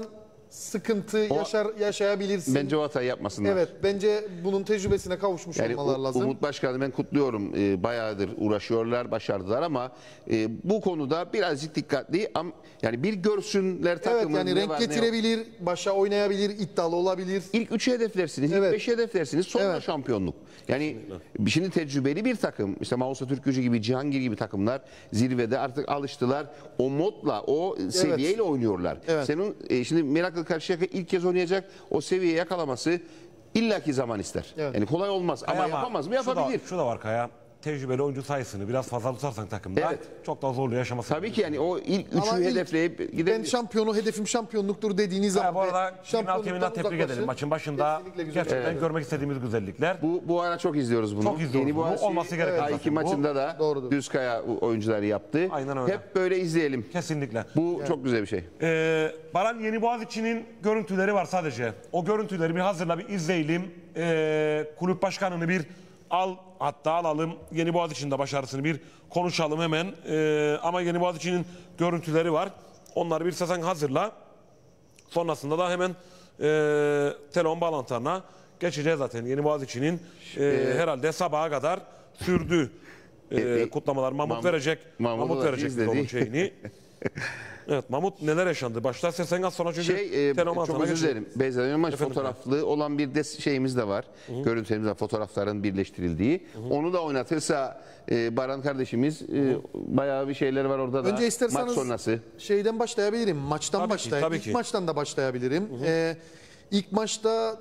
sıkıntı yaşayabilirsin. Bence o hatayı yapmasınlar. Evet, bence bunun tecrübesine kavuşmuş olmaları lazım. Umut Başkan'ı ben kutluyorum. Bayağıdır uğraşıyorlar, başardılar ama bu konuda birazcık dikkatli. Yani bir görsünler takımın evet, yani renk getirebilir, başa oynayabilir, iddialı olabilir. İlk 3'ü hedeflersiniz, ilk 5'i hedeflersiniz, sonra şampiyonluk. Yani şimdi tecrübeli bir takım, işte Mausa Türkgücü gibi, Cihangir gibi takımlar zirvede artık alıştılar. O modla, o seviyeyle oynuyorlar. Evet. Senin şimdi Miracle Karşıyaka ilk kez oynayacak, o seviyeyi yakalaması illaki zaman ister. Yani kolay olmaz ama yapamaz mı? Yapabilir. Şu da var Kaya. Tecrübeli oyuncu sayısını biraz fazla tutarsan takımda çok daha zorlu yaşaması. Tabii ki yani o ilk 3'ü hedefleyip gidebilir. Ben şampiyonu, hedefim şampiyonluktur dediğiniz zaman. Bu arada hakemine tebrik edelim. Maçın başında gerçekten görmek istediğimiz güzellikler. Bu ara çok izliyoruz bunu. Çok izliyoruz bunu. Olması gereken zaten. İki maçında da Düzkaya oyuncuları yaptı. Aynen öyle. Hep böyle izleyelim. Kesinlikle. Bu çok güzel bir şey. Baran Yeniboğaziçi'nin görüntüleri var sadece. O görüntüleri bir hazırla, bir izleyelim. Kulüp başkanını bir alalım. Yeniboğaziçi'nin de başarısını bir konuşalım hemen. Ama Yeniboğaziçi'nin görüntüleri var. Onları bir sen hazırla. Sonrasında da hemen telefon bağlantılarına geçeceğiz zaten. Yeniboğaziçi'nin herhalde sabaha kadar sürdü kutlamalar. Mahmut verecek. Mahmut verecek onun şeyini. Evet, Mahmut neler yaşandı? Başta sen az sonra çünkü çok özür dilerim. Beyza maç fotoğraflı olan bir şeyimiz de var. Görüntülerimiz var, fotoğrafların birleştirildiği. Onu da oynatırsa Baran kardeşimiz bayağı bir şeyler var orada da. Önce isterseniz maç sonrası. Şeyden başlayabilirim. Maçtan başlayayım. Tabii ki. İlk maçtan da başlayabilirim. İlk maçta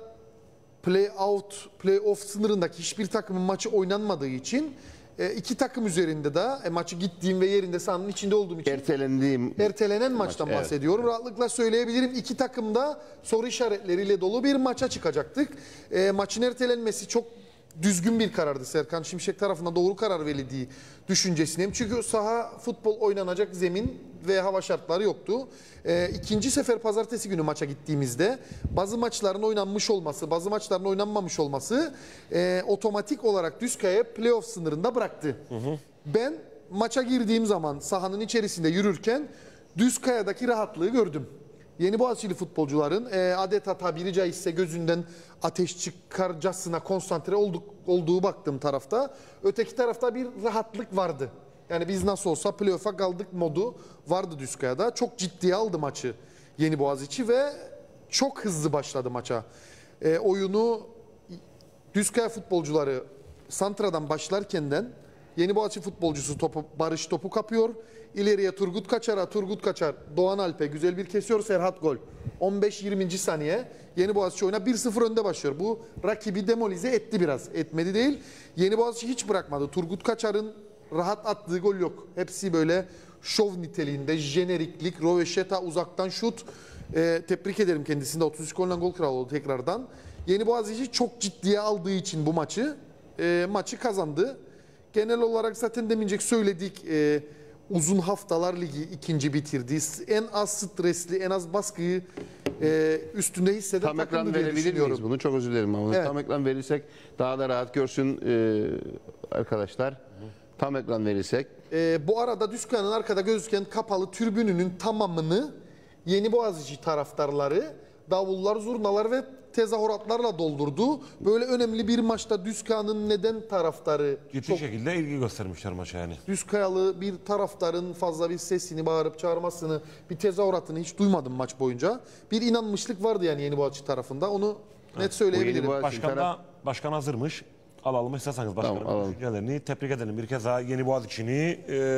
play-off sınırındaki hiçbir takımın maçı oynanmadığı için iki takım üzerinde de maçı gittiğim ve yerinde sahanın içinde olduğum için ertelenen maçtan bahsediyorum. Rahatlıkla söyleyebilirim. İki takım da soru işaretleriyle dolu bir maça çıkacaktık. Maçın ertelenmesi çok düzgün bir karardı. Serkan Şimşek tarafından doğru karar verildiği düşüncesindeyim. Çünkü saha futbol oynanacak zemin ve hava şartları yoktu. İkinci sefer pazartesi günü maça gittiğimizde bazı maçların oynanmış olması, bazı maçların oynanmamış olması otomatik olarak Düzkaya playoff sınırında bıraktı. Ben maça girdiğim zaman sahanın içerisinde yürürken Düzkaya'daki rahatlığı gördüm. Yeniboğaziçi'li futbolcuların adeta tabiri caizse gözünden ateş çıkarcasına konsantre olduğu baktığım tarafta. Öteki tarafta bir rahatlık vardı. Yani biz nasıl olsa playoff'a kaldık modu vardı Düzkaya'da. Çok ciddiye aldı maçı Yeniboğaziçi ve çok hızlı başladı maça. Oyunu Düzkaya futbolcuları santradan başlarkenden Yeniboğaziçi futbolcusu Barış topu kapıyor. İleriye Turgut Kaçar, Doğan Alp'e güzel bir kesiyor, Serhat gol. 15-20. saniye Yeniboğaziçi oyuna 1-0 önde başlıyor. Bu rakibi demolize etti biraz. Etmedi değil. Yeniboğaziçi hiç bırakmadı. Turgut Kaçar'ın rahat attığı gol yok. Hepsi böyle şov niteliğinde, jeneriklik, röveşeta, uzaktan şut. Tebrik ederim kendisini de 33 golle gol kralı oldu tekrardan. Yeniboğaziçi çok ciddiye aldığı için bu maçı kazandı. Genel olarak zaten demincek söyledik. Uzun haftalar ligi ikinci bitirdi. En az stresli, en az baskıyı üstünde hisseden tam ekran takımdı diye verebilir düşünüyorum. miyiz bunu? Çok özür dilerim ama tam ekran verirsek daha da rahat görsün arkadaşlar. Tam ekran verirsek. Bu arada Düzkaya'nın arkada gözüken kapalı tribününün tamamını Yeniboğaziçi taraftarları davullar, zurnalar ve tezahüratlarla doldurdu. Böyle önemli bir maçta Düzkaya'nın neden taraftarı ciddi şekilde ilgi göstermişler maça yani. Düzkayalı bir taraftarın fazla bir sesini bağırıp çağırmasını, bir tezahüratını hiç duymadım maç boyunca. Bir inanmışlık vardı yani Yeniboğaziçi tarafında. Onu net söyleyebilirim. Başkan hazırmış. Alalım isterseniz başkanım. Tamam, düşüncelerini tebrik edelim. Bir kez daha Yeniboğaziçi'ni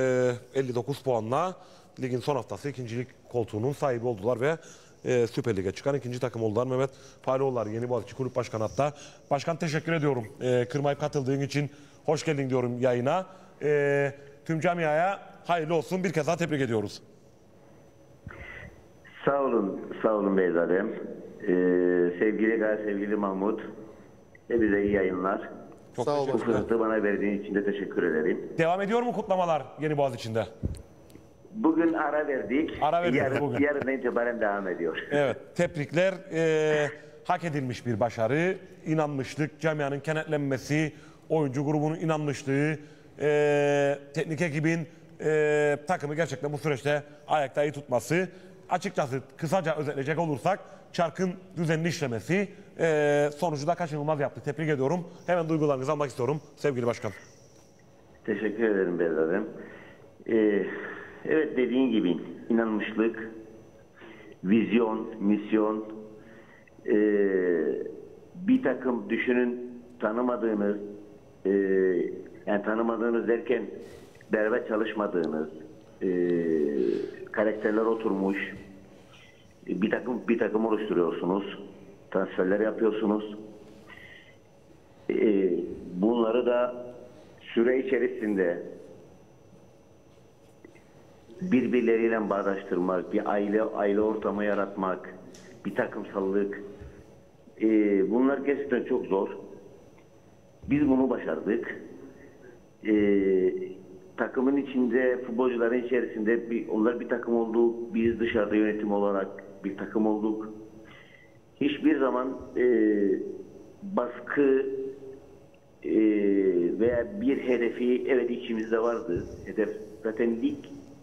59 puanla ligin son haftası ikincilik koltuğunun sahibi oldular ve Süper Lig'e çıkan ikinci takım oldular. Mehmet Falioğulları Yeniboğaziçi Kulüp Başkanı hatta. Başkan teşekkür ediyorum. Kırmayıp katıldığın için hoş geldin diyorum yayına. Tüm camiaya hayırlı olsun. Bir kez daha tebrik ediyoruz. Sağ olun beylerim. Sevgili Mahmut. Bize iyi yayınlar. Çok sağ olun. Bu fırsatı bana verdiğin için de teşekkür ederim. Devam ediyor mu kutlamalar Yeniboğaziçi'nde? Bugün ara verdik. Yarın itibaren devam ediyor. Evet, tebrikler. Hak edilmiş bir başarı. İnanmışlık, camianın kenetlenmesi, oyuncu grubunun inanmışlığı, teknik ekibin takımı gerçekten bu süreçte ayakta iyi tutması. açıkçası kısaca özetleyecek olursak çarkın düzenli işlemesi sonucu da kaçınılmaz yaptı. Tebrik ediyorum. Hemen duygularınızı almak istiyorum sevgili başkan. Teşekkür ederim Bezadem. Evet, dediğin gibi inanmışlık, vizyon, misyon, bir takım düşünün tanımadığınız, yani tanımadığınız derken beraber çalışmadığınız, karakterler oturmuş bir takım oluşturuyorsunuz, transferler yapıyorsunuz. Bunları da süre içerisinde birbirleriyle bağdaştırmak, bir aile ortamı yaratmak, bir takımsallık, bunlar gerçekten çok zor. Biz bunu başardık. Takımın içinde, futbolcuların içerisinde onlar bir takım oldu. Biz dışarıda yönetim olarak bir takım olduk. Hiçbir zaman baskı veya bir hedefi, evet içimizde vardı. Hedef zaten lig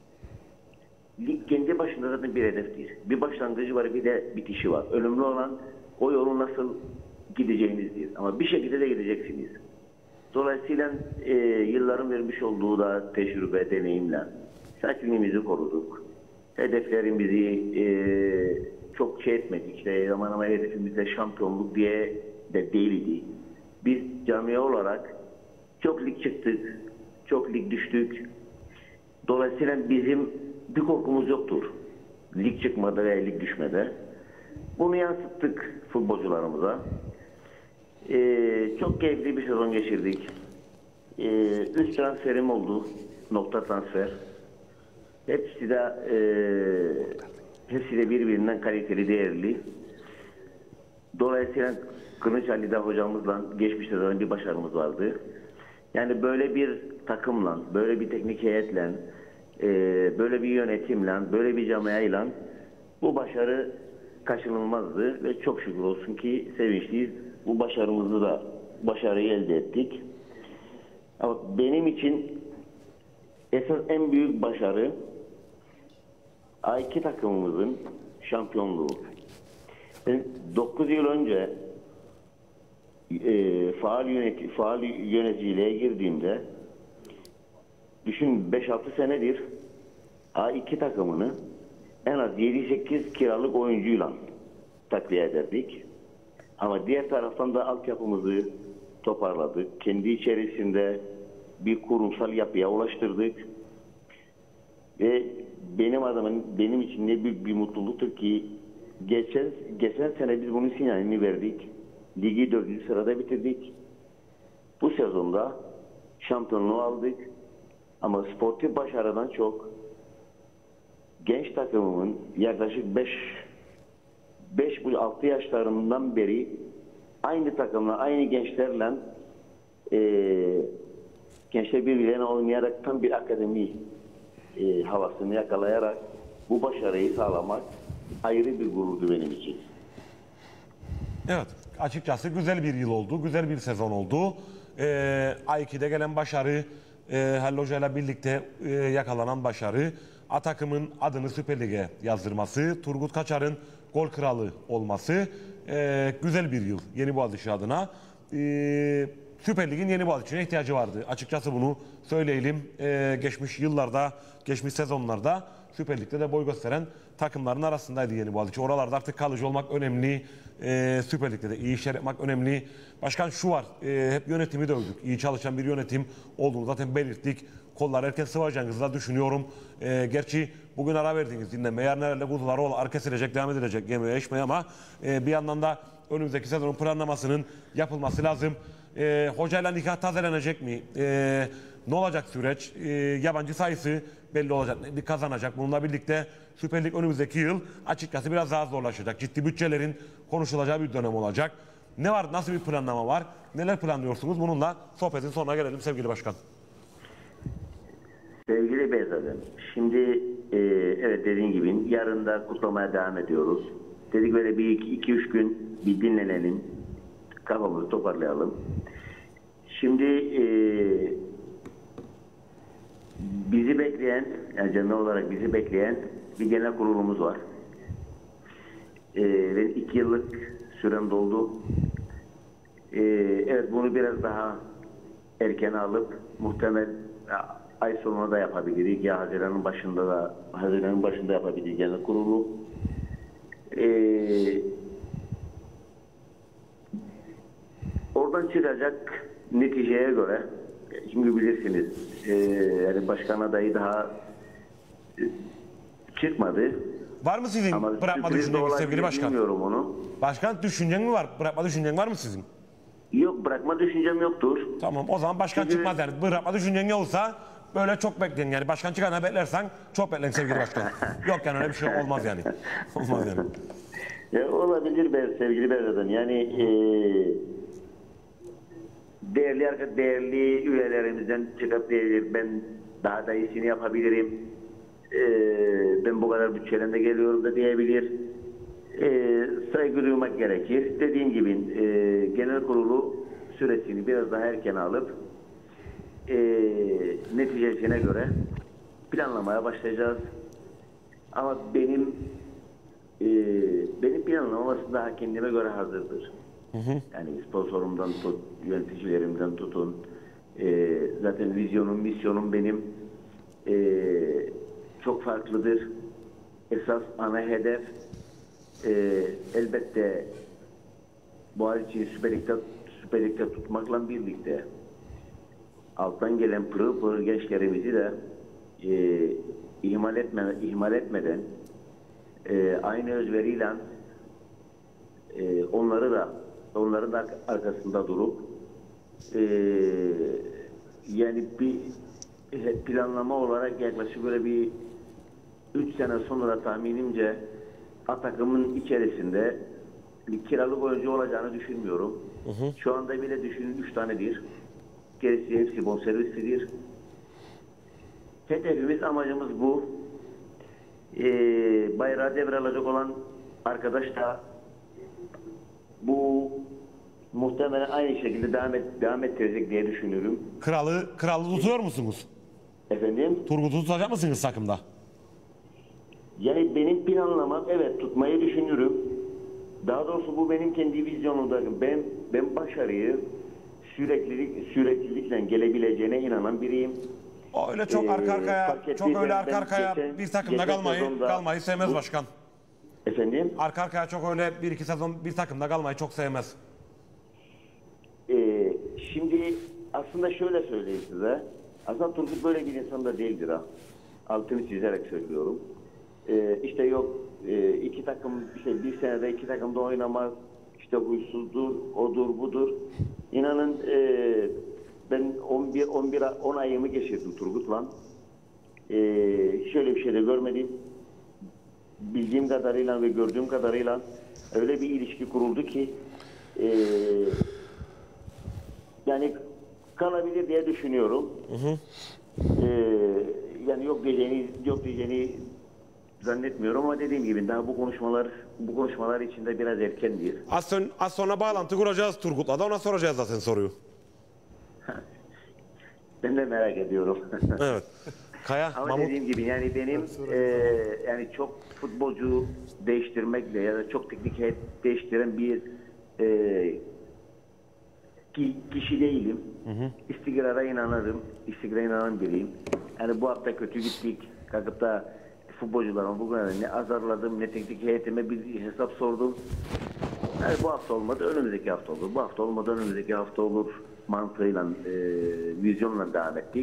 kendi başında zaten bir hedeftir. Bir başlangıcı var, bir de bitişi var. Önemli olan o yolu nasıl gideceğinizdir. Ama bir şekilde de gideceksiniz. Dolayısıyla yılların vermiş olduğu da tecrübe, deneyimle sakinliğimizi koruduk. Hedeflerimizi çok etmedik. İşte zaman ama hedefimizde şampiyonluk diye de değildi. Biz camia olarak çok lig çıktık, çok lig düştük. Dolayısıyla bizim bir korkumuz yoktur. Lig çıkmada veya lig düşmede. Bunu yansıttık futbolcularımıza. Çok keyifli bir sezon geçirdik. 3 transferim oldu. Nokta transfer. Hepsi de birbirinden kaliteli, değerli. Dolayısıyla Kılıç Ali'de hocamızla geçmiş sezonun bir başarımız vardı. Yani böyle bir takımla, böyle bir teknik heyetle, böyle bir yönetimle, böyle bir camiayla bu başarı kaçınılmazdı ve çok şükür olsun ki sevinçliyiz. Bu başarıyı elde ettik. Ama benim için esas en büyük başarı A2 takımımızın şampiyonluğu. Ben 9 yıl önce faal yöneticiliğe girdiğimde düşün 5-6 senedir A2 takımını en az 7-8 kiralık oyuncuyla takviye ederdik. Ama diğer taraftan da altyapımızı toparladık. Kendi içerisinde bir kurumsal yapıya ulaştırdık. Ve benim için ne büyük bir mutluluktur ki geçen sene biz bunun sinyalini verdik. Ligi 4. sırada bitirdik. Bu sezonda şampiyonluğu aldık. Ama sportif başarıdan çok genç takımımın yaklaşık 5-6 yaşlarından beri aynı takımla, aynı gençlerle gençler birbirlerine oynayarak tam bir akademi havasını yakalayarak bu başarıyı sağlamak ayrı bir gururdu benim için. Evet, açıkçası güzel bir yıl oldu, güzel bir sezon oldu. A2'de gelen başarı, Halil Hoca ile birlikte yakalanan başarı, A takımın adını Süper Lig'e yazdırması, Turgut Kaçar'ın gol kralı olması güzel bir yıl Yeni Boğaziçi adına. Süper Lig'in Yeni Boğaziçi'ne ihtiyacı vardı. Açıkçası bunu söyleyelim. Geçmiş yıllarda, geçmiş sezonlarda Süper Lig'de de boy gösteren takımların arasındaydı Yeni Boğaziçi. Oralarda artık kalıcı olmak önemli. Süper Lig'de de iyi işler yapmak önemli. Başkan şu var, hep yönetimi de övdük. İyi çalışan bir yönetim olduğunu zaten belirttik. Kollar erken sıvayacağınızı da düşünüyorum. Gerçi bugün ara verdiğiniz dinlenme, yarın herhalde kuzuları ar kesilecek, devam edilecek yemeğe içmeye ama bir yandan da önümüzdeki sezonun planlamasının yapılması lazım. Hocayla nikah tazelenecek mi? Ne olacak süreç? Yabancı sayısı belli olacak, kazanacak. Bununla birlikte Süper Lig önümüzdeki yıl açıkçası biraz daha zorlaşacak. Ciddi bütçelerin konuşulacağı bir dönem olacak. Ne var, nasıl bir planlama var? Neler planlıyorsunuz? Bununla sohbetin sonuna gelelim sevgili başkan. Sevgili Beyzadem, şimdi evet dediğin gibi yarın da kutlamaya devam ediyoruz. Dedik böyle bir 2-3 gün bir dinlenelim, kafamızı toparlayalım. Şimdi bizi bekleyen, yani canlı olarak bizi bekleyen bir genel kurulumuz var. Ve 2 yıllık sürem doldu. Evet, bunu biraz daha erken alıp muhtemel ay sonuna da yapabiliriz. Ya Haziran'ın başında yapabiliriz genel kurulu. Oradan çıkacak neticeye göre, şimdi bilirsiniz, yani başkan adayı daha çıkmadı. Var mı sizin ama bırakma düşünceniz sevgili başkan? Bilmiyorum onu. Başkan, düşüncen mi var? Bırakma düşüncen var mı sizin? Yok, bırakma düşüncem yoktur. Tamam, o zaman başkan çıkmaz yani. Bırakma düşüncen yoksa böyle çok bekleyin yani. Başkan çıkana beklersen çok bekleyin sevgili başkan. Yok yani, öyle bir şey olmaz yani. Olmaz yani. Ya, olabilir sevgili Berdan. Yani değerli üyelerimizden çıkıp diyebilir, ben daha da iyisini yapabilirim. Ben bu kadar bütçelerinde geliyorum da diyebilir. Saygı duymak gerekir. Dediğim gibi genel kurulu süresini biraz daha erken alıp neticesine göre planlamaya başlayacağız. Ama benim planlaması daha kendime göre hazırdır. Yani sponsorumdan tut, yöneticilerimden tutun. Zaten vizyonum, misyonum benim çok farklıdır. Esas ana hedef elbette Boğaziçi'yi Süper Lig'de tutmakla birlikte alttan gelen pırıl pırıl gençlerimizi de ihmal etmeden aynı özveriyle onların da arkasında durup yani bir planlama olarak yaklaşık böyle bir 3 sene sonra tahminimce A takımın içerisinde bir kiralık oyuncu olacağını düşünmüyorum. Şu anda bile düşünün 3 tanedir. Gerisi hepsi bonservisidir. Hedefimiz, amacımız bu. Bayrağı devralacak olan arkadaş da bu muhtemelen aynı şekilde devam ettirecek diye düşünüyorum. Kralı tutuyor musunuz? Efendim? Turgut'u tutacak mısınız takımda? Yani benim planlamam, evet, tutmayı düşünürüm. Daha doğrusu bu benim kendi vizyonumda. Ben başarıyı süreklilikle gelebileceğine inanan biriyim. Öyle çok arka arkaya bir takımda kalmayı sevmez başkan. Efendim? Arka arkaya çok öyle 1-2 sezon bir takımda kalmayı çok sevmez. Şimdi aslında şöyle söyleyeyim size. Aslında Turgut böyle bir insan da değildir ha. Altını çizerek söylüyorum. İşte yok iki takım, işte bir senede 2 takımda oynamak, işte huysuzdur, odur budur. İnanın ben 10 ayımı geçirdim Turgut'la. Şöyle bir şey de görmedim. Bildiğim kadarıyla ve gördüğüm kadarıyla öyle bir ilişki kuruldu ki yani kalabilir diye düşünüyorum. Yani yok diyeceğini zannetmiyorum ama dediğim gibi daha bu konuşmalar içinde biraz erkendir. Az sonra bağlantı kuracağız Turgut'la da, ona soracağız zaten soruyu. Ben de merak ediyorum. Evet. Kaya, ama Mahmut. dediğim gibi yani benim yani çok futbolcu değiştirmekle ya da çok teknik heyet değiştiren bir kişi değilim. İstikrara inanan biriyim. Yani bu hafta kötü gittik. Kalkıp da futbolcularıma bugün ne azarladım, ne teknik heyetime bir hesap sordum. Yani bu hafta olmadı, önümüzdeki hafta olur. Bu hafta olmadı, önümüzdeki hafta olur mantığıyla, vizyonla devam ettik.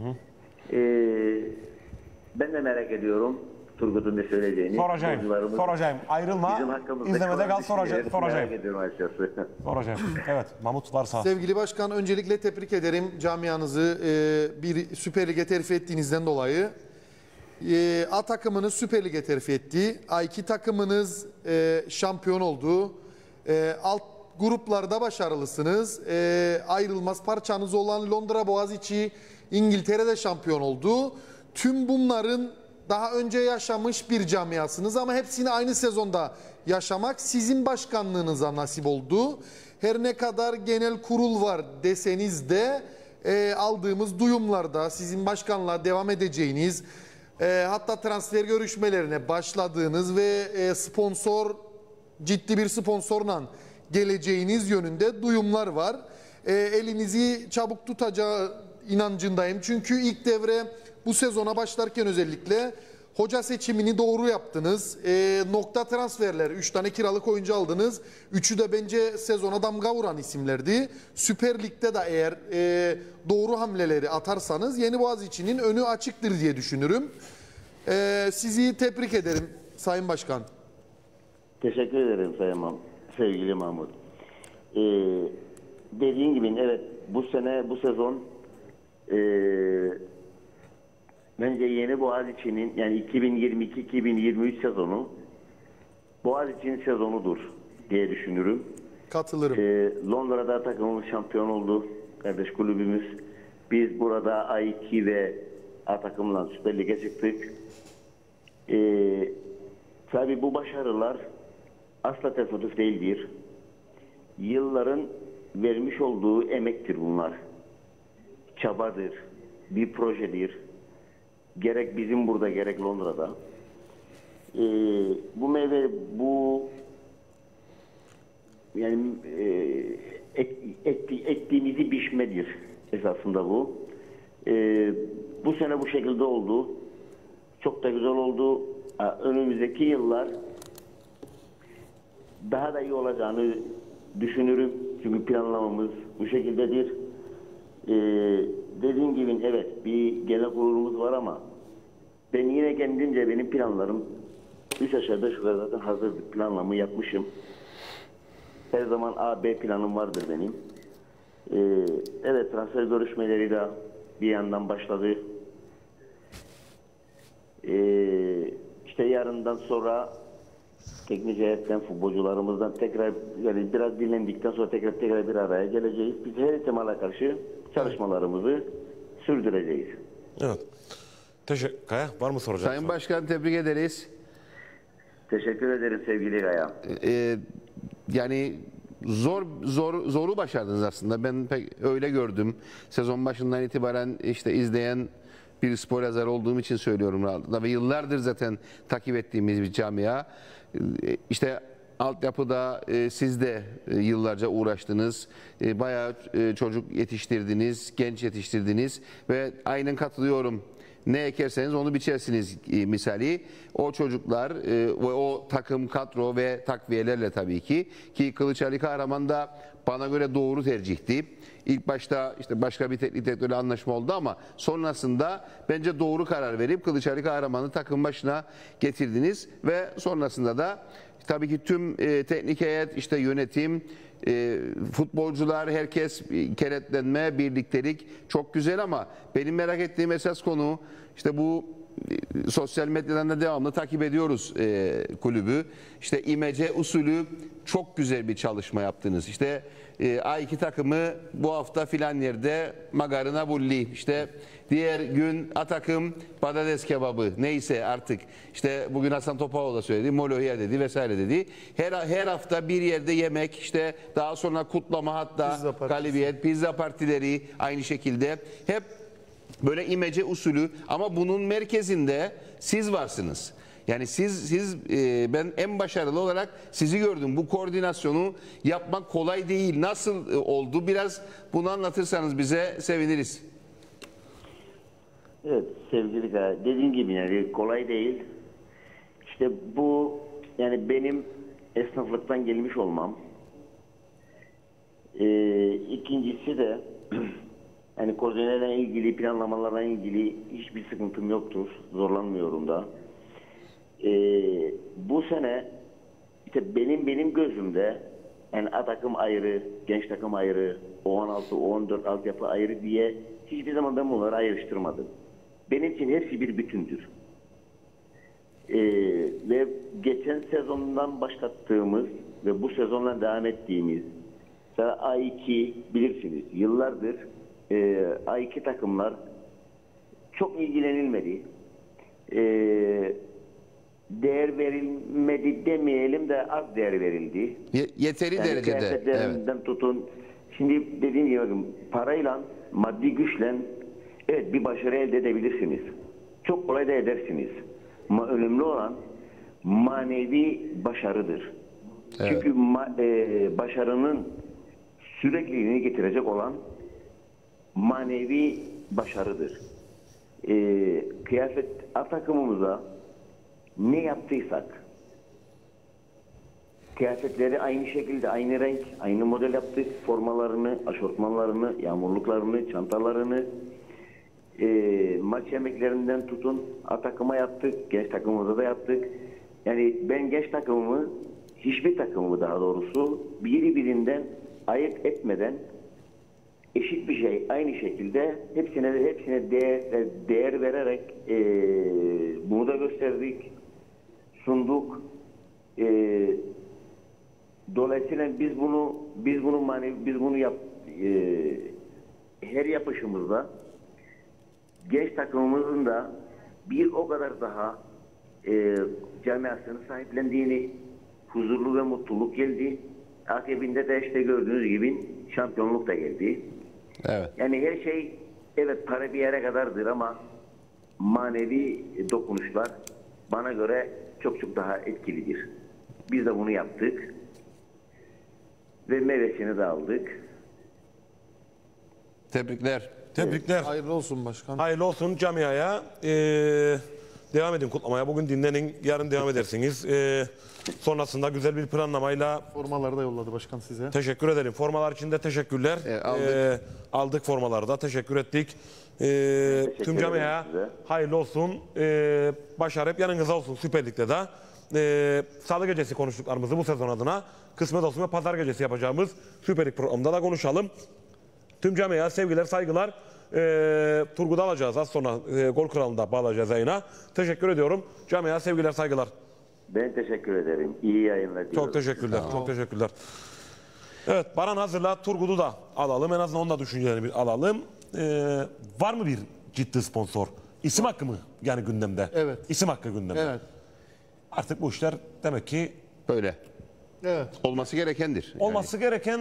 Ben de merak ediyorum Turgut'un ne söyleyeceğini. Soracağım. Ayrılma. İzlemede kal, soracağım. Merak ediyorum açıkçası. Soracağım. Evet, Mahmut varsa. Sevgili başkan, öncelikle tebrik ederim camianızı bir Süper Lig'e terfi ettiğinizden dolayı. A takımınız Süper Lig'e terfi etti. A2 takımınız şampiyon oldu. Alt gruplarda başarılısınız. Ayrılmaz parçanız olan Londra Boğaziçi İngiltere'de şampiyon oldu. Tüm bunların daha önce yaşamış bir camiasınız ama hepsini aynı sezonda yaşamak sizin başkanlığınıza nasip oldu. Her ne kadar genel kurul var deseniz de aldığımız duyumlarda sizin başkanlığa devam edeceğiniz, Hatta transfer görüşmelerine başladığınız ve ciddi bir sponsorla geleceğiniz yönünde duyumlar var. Elinizi çabuk tutacağı inancındayım. Çünkü ilk devre bu sezona başlarken özellikle hoca seçimini doğru yaptınız. Nokta transferler, 3 tane kiralık oyuncu aldınız. 3'ü de bence sezona damga vuran isimlerdi. Süper Lig'de de eğer doğru hamleleri atarsanız Yeni Boğaziçi'nin önü açıktır diye düşünürüm. Sizi tebrik ederim Sayın Başkan. Teşekkür ederim sevgili Mahmut. Dediğin gibi evet bu sezon bence Yeni Boğaziçi'nin yani 2022-2023 sezonu Boğaziçi'nin sezonudur diye düşünürüm. Katılırım. Londra'da takımımız şampiyon oldu. Kardeş kulübümüz. Biz burada A2 ve A takımla Süper Lig'e çıktık. Tabii bu başarılar asla tesadüf değildir. Yılların vermiş olduğu emektir bunlar. Çabadır, bir projedir. Gerek bizim burada gerek Londra'da. Bu meyve, bu yani ektiğimizi biçmedir esasında bu. Bu sene bu şekilde oldu. Çok da güzel oldu. Önümüzdeki yıllar daha da iyi olacağını düşünürüm. Çünkü planlamamız bu şekildedir. Dediğim gibi evet bir genel kurulumuz var ama ben yine kendimce benim planlarım 3 aşağı 5 yukarı zaten hazır planlamı yapmışım. Her zaman A, B planım vardır benim. Evet transfer görüşmeleri de bir yandan başladı. İşte yarından sonra teknik heyetten, futbolcularımızdan tekrar yani biraz dinlendikten sonra tekrar bir araya geleceğiz. Biz her ihtimale karşı çalışmalarımızı sürdüreceğiz. Evet. Teşekkür. Kaya var mı soracak? Sayın Başkan tebrik ederiz. Teşekkür ederim sevgili Kaya. Yani zoru başardınız aslında. Ben pek öyle gördüm. Sezon başından itibaren işte izleyen bir spor yazarı olduğum için söylüyorum rahatlıkla ve yıllardır zaten takip ettiğimiz bir camia. İşte altyapıda siz de yıllarca uğraştınız. Bayağı çocuk yetiştirdiniz, genç yetiştirdiniz ve aynen katılıyorum. Ne ekerseniz onu biçersiniz misali. O çocuklar ve o takım, kadro ve takviyelerle tabii ki Kılıç Ali Kahraman da bana göre doğru tercihti. İlk başta işte başka bir teknik direktörle anlaşma oldu ama sonrasında bence doğru karar verip Kılıç Ali Kahraman'ı takım başına getirdiniz ve sonrasında da tabii ki tüm teknik heyet, işte yönetim, futbolcular, herkes kenetlenme, birliktelik çok güzel ama benim merak ettiğim esas konu işte bu sosyal medyadan da devamlı takip ediyoruz kulübü. İşte imece usulü çok güzel bir çalışma yaptınız. İşte A2 takımı bu hafta filan yerde magarına bulli. İşte diğer gün A takım patates kebabı neyse artık. İşte bugün Hasan Topaloğlu da söyledi. Moloya dedi vesaire dedi. Her hafta bir yerde yemek, işte daha sonra kutlama, hatta galibiyet, pizza partileri aynı şekilde. Hep böyle imece usulü ama bunun merkezinde siz varsınız. Yani ben en başarılı olarak sizi gördüm. Bu koordinasyonu yapmak kolay değil. Nasıl oldu? Biraz bunu anlatırsanız bize seviniriz. Evet sevgili Kaya, dediğim gibi yani kolay değil. İşte bu yani benim esnaflıktan gelmiş olmam. İkincisi de yani koordinatörle ilgili, planlamalarla ilgili hiçbir sıkıntım yoktur. Zorlanmıyorum da. Bu sene işte benim gözümde yani A takım ayrı, genç takım ayrı, U16, U14 altyapı ayrı diye hiçbir zaman ben bunları ayrıştırmadım. Benim için hepsi bir bütündür. Ve geçen sezondan başlattığımız ve bu sezonla devam ettiğimiz A2 bilirsiniz yıllardır A2 takımlar çok ilgilenilmedi. Değer verilmedi demeyelim de az değer verildi. Yeteri yani derecede. kıyafetlerinden evet. Tutun. Şimdi dediğim gibi parayla, maddi güçle evet bir başarı elde edebilirsiniz. çok kolay da edersiniz. Ama önemli olan manevi başarıdır. Evet. Çünkü başarının sürekliliğini getirecek olan manevi başarıdır. Kıyafet takımımıza ne yaptıysak kıyafetleri aynı şekilde, aynı renk, aynı model yaptık. Formalarını, aşortmanlarını, yağmurluklarını, çantalarını, maç yemeklerinden tutun takıma yaptık, genç takımımıza da yaptık. Yani ben genç takımımı, hiçbir takımımı daha doğrusu birbirinden ayırt etmeden eşit bir şey, aynı şekilde hepsine değer vererek bunu da gösterdik, sunduk. Dolayısıyla biz bunu her yapışımızda genç takımımızın da bir o kadar daha camiasını sahiplendiğini, huzurlu ve mutluluk geldi. Akabinde de işte gördüğünüz gibi şampiyonluk da geldi. Evet. Yani her şey, evet, para bir yere kadardır ama manevi dokunuşlar bana göre çok çok daha etkilidir. Biz de bunu yaptık ve meyvesini de aldık. Tebrikler. Tebrikler. Hayırlı olsun başkan. Hayırlı olsun camiaya. Devam edin kutlamaya. Bugün dinlenin, yarın devam edersiniz. Sonrasında güzel bir planlamayla... Formaları da yolladı başkan size. Teşekkür ederim. Formalar için de teşekkürler. Aldık. Aldık formaları da. Teşekkür ettik. Teşekkür Tüm camiaya ederim size. hayırlı olsun. Başarı hep yanınızda olsun Süper Lig'de de. Salı gecesi konuştuklarımızı bu sezon adına kısmet olsun ve pazar gecesi yapacağımız Süper Lig programında da konuşalım. Tüm camiaya sevgiler, saygılar. Turgut'u alacağız. Az sonra Gol Kralı'nda bağlayacağız yayına. Teşekkür ediyorum. Camiaya sevgiler, saygılar. Ben teşekkür ederim. İyi yayınlar diliyorum. Çok teşekkürler. Çok teşekkürler. Evet, Baran hazırla. Turgut'u da alalım. En azından onun da düşüncelerini bir alalım. Var mı bir ciddi sponsor? İsim hakkı mı yani gündemde? Evet. İsim hakkı gündemde. Evet. Artık bu işler demek ki Böyle. Evet. Olması gerekendir. olması gereken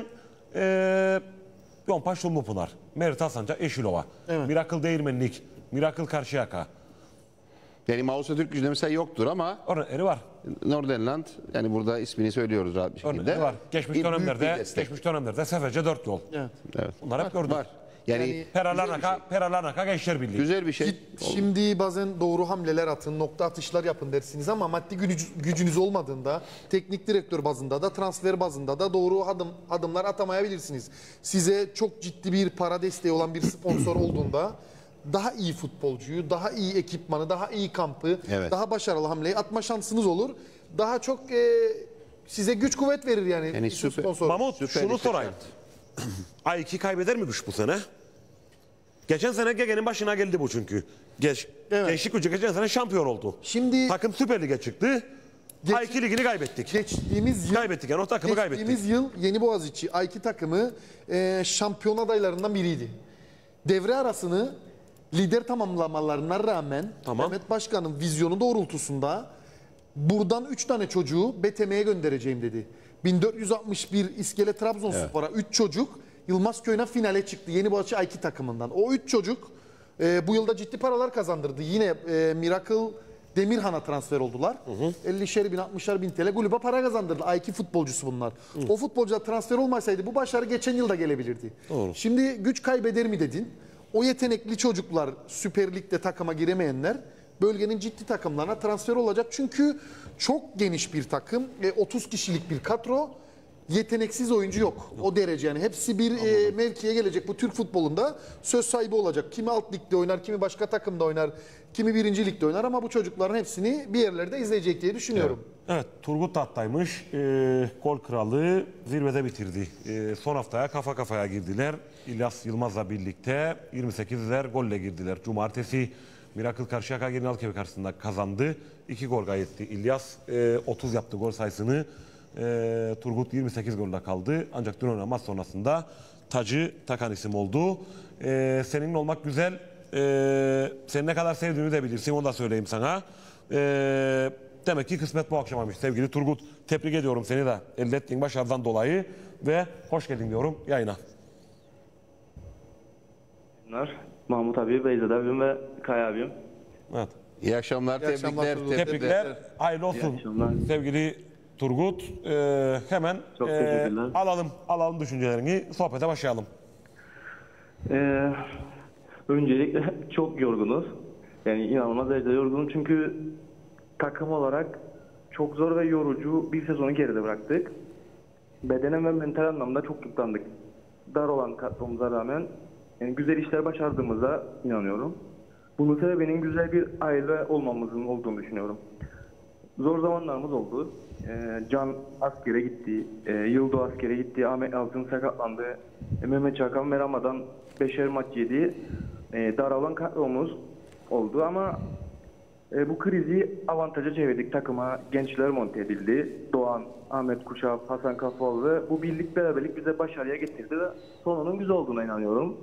Yonpaş Sulmupınar, Merit Hasanca, Eşilova, Evet. Miracle Değirmenlik, Miracle Karşıyaka. Yani Mausa Türk gücünde mesela yoktur ama Örnekleri var. Nordenland, yani burada ismini söylüyoruz rahat bir şekilde. Örnekleri var. Geçmiş Büyük bir dönemlerde, destek. Seferce 4 yol. Evet. Evet. Bunlar hep gördük. Var. Yani Peralarnaka Gençler Birliği. güzel bir şey. Şimdi bazen doğru hamleler atın, nokta atışlar yapın dersiniz ama maddi gücünüz olmadığında teknik direktör bazında da transfer bazında da doğru adımlar atamayabilirsiniz. Size çok ciddi bir para desteği olan bir sponsor olduğunda daha iyi futbolcuyu, daha iyi ekipmanı, daha iyi kampı, Evet. daha başarılı hamleyi atma şansınız olur. Daha çok size güç kuvvet verir yani, Yani süper. sponsor. Mahmut Süper şunu Lig'de sorayım. A2 kaybeder mi güç bu sene? Geçen sene Gege'nin başına geldi bu çünkü. Evet. Gençlik Gücü geçen sene şampiyon oldu. Şimdi Takım Süper Lig'e çıktı. A2 ligini kaybettik. geçtiğimiz yıl Kaybettik yani o takımı kaybettik. Geçtiğimiz yıl Yeniboğaziçi A2 takımı şampiyon adaylarından biriydi. Devre arasını lider tamamlamalarına rağmen Mehmet Başkan'ın vizyonu doğrultusunda buradan 3 tane çocuğu BTM'ye göndereceğim dedi. 1461 İskele Trabzonspor'a 3 çocuk Yılmaz Köyü'ne finale çıktı Yeniboğaziçi A2 takımından. O 3 çocuk bu yılda ciddi paralar kazandırdı. Yine Miracle Demirhan'a transfer oldular. 50'şer bin 60'ar bin TL kulübe para kazandırdı. A2 futbolcusu bunlar. O futbolcular transfer olmasaydı bu başarı geçen yılda gelebilirdi. Doğru. Şimdi güç kaybeder mi dedin? O yetenekli çocuklar, Süper Lig'de takıma giremeyenler bölgenin ciddi takımlarına transfer olacak. Çünkü çok geniş bir takım, 30 kişilik bir kadro, yeteneksiz oyuncu yok. O derece yani hepsi bir mevkiye gelecek. Bu Türk futbolunda söz sahibi olacak. Kimi alt ligde oynar, kimi başka takımda oynar, kimi birinci ligde oynar ama bu çocukların hepsini bir yerlerde izleyecek diye düşünüyorum. Evet, Turgut da hattaymış. Gol Kralı zirvede bitirdi. Son haftaya kafa kafaya girdiler. İlyas Yılmaz'la birlikte 28'ler golle girdiler. Cumartesi Miracle Karşıyaka Genelköy karşısında kazandı. 2 gol gayretti. İlyas 30 yaptı gol sayısını. Turgut 28 golle kaldı. Ancak dün oynanan maç sonrasında tacı takan isim oldu. Seninle olmak güzel. Seni ne kadar sevdiğini de bilirsin. Onu da söyleyeyim sana. Demek ki kısmet bu akşamaymış sevgili Turgut. Tebrik ediyorum seni de elde ettiğin başarıdan dolayı ve hoş geldin diyorum yayına. Mahmut abi, Beyzat abim ve Kaya abim. Evet. İyi akşamlar, İyi akşamlar, tebrikler. Turgut. Tebrikler, hayırlı olsun sevgili Turgut. Hemen alalım düşüncelerini, sohbete başlayalım. Öncelikle çok yorgunuz. Yani inanılmaz derecede yorgunum çünkü takım olarak çok zor ve yorucu bir sezonu geride bıraktık. Bedenen ve mental anlamda çok yıprandık. Dar olan kadromuza rağmen yani güzel işler başardığımıza inanıyorum. Bunun sebebinin güzel bir aile olmamızın olduğunu düşünüyorum. Zor zamanlarımız oldu. Can askere gitti, Yıldo askere gitti, Ahmet Altın sakatlandı, Mehmet Çakan ve Ramazan 5'er maç yedi. Daralan kadromuz oldu ama bu krizi avantaja çevirdik. Takıma gençler monte edildi. Doğan, Ahmet Kuşav, Hasan Kafalı, bu birlik beraberlik bize başarıya getirdi ve sonunun güzel olduğuna inanıyorum.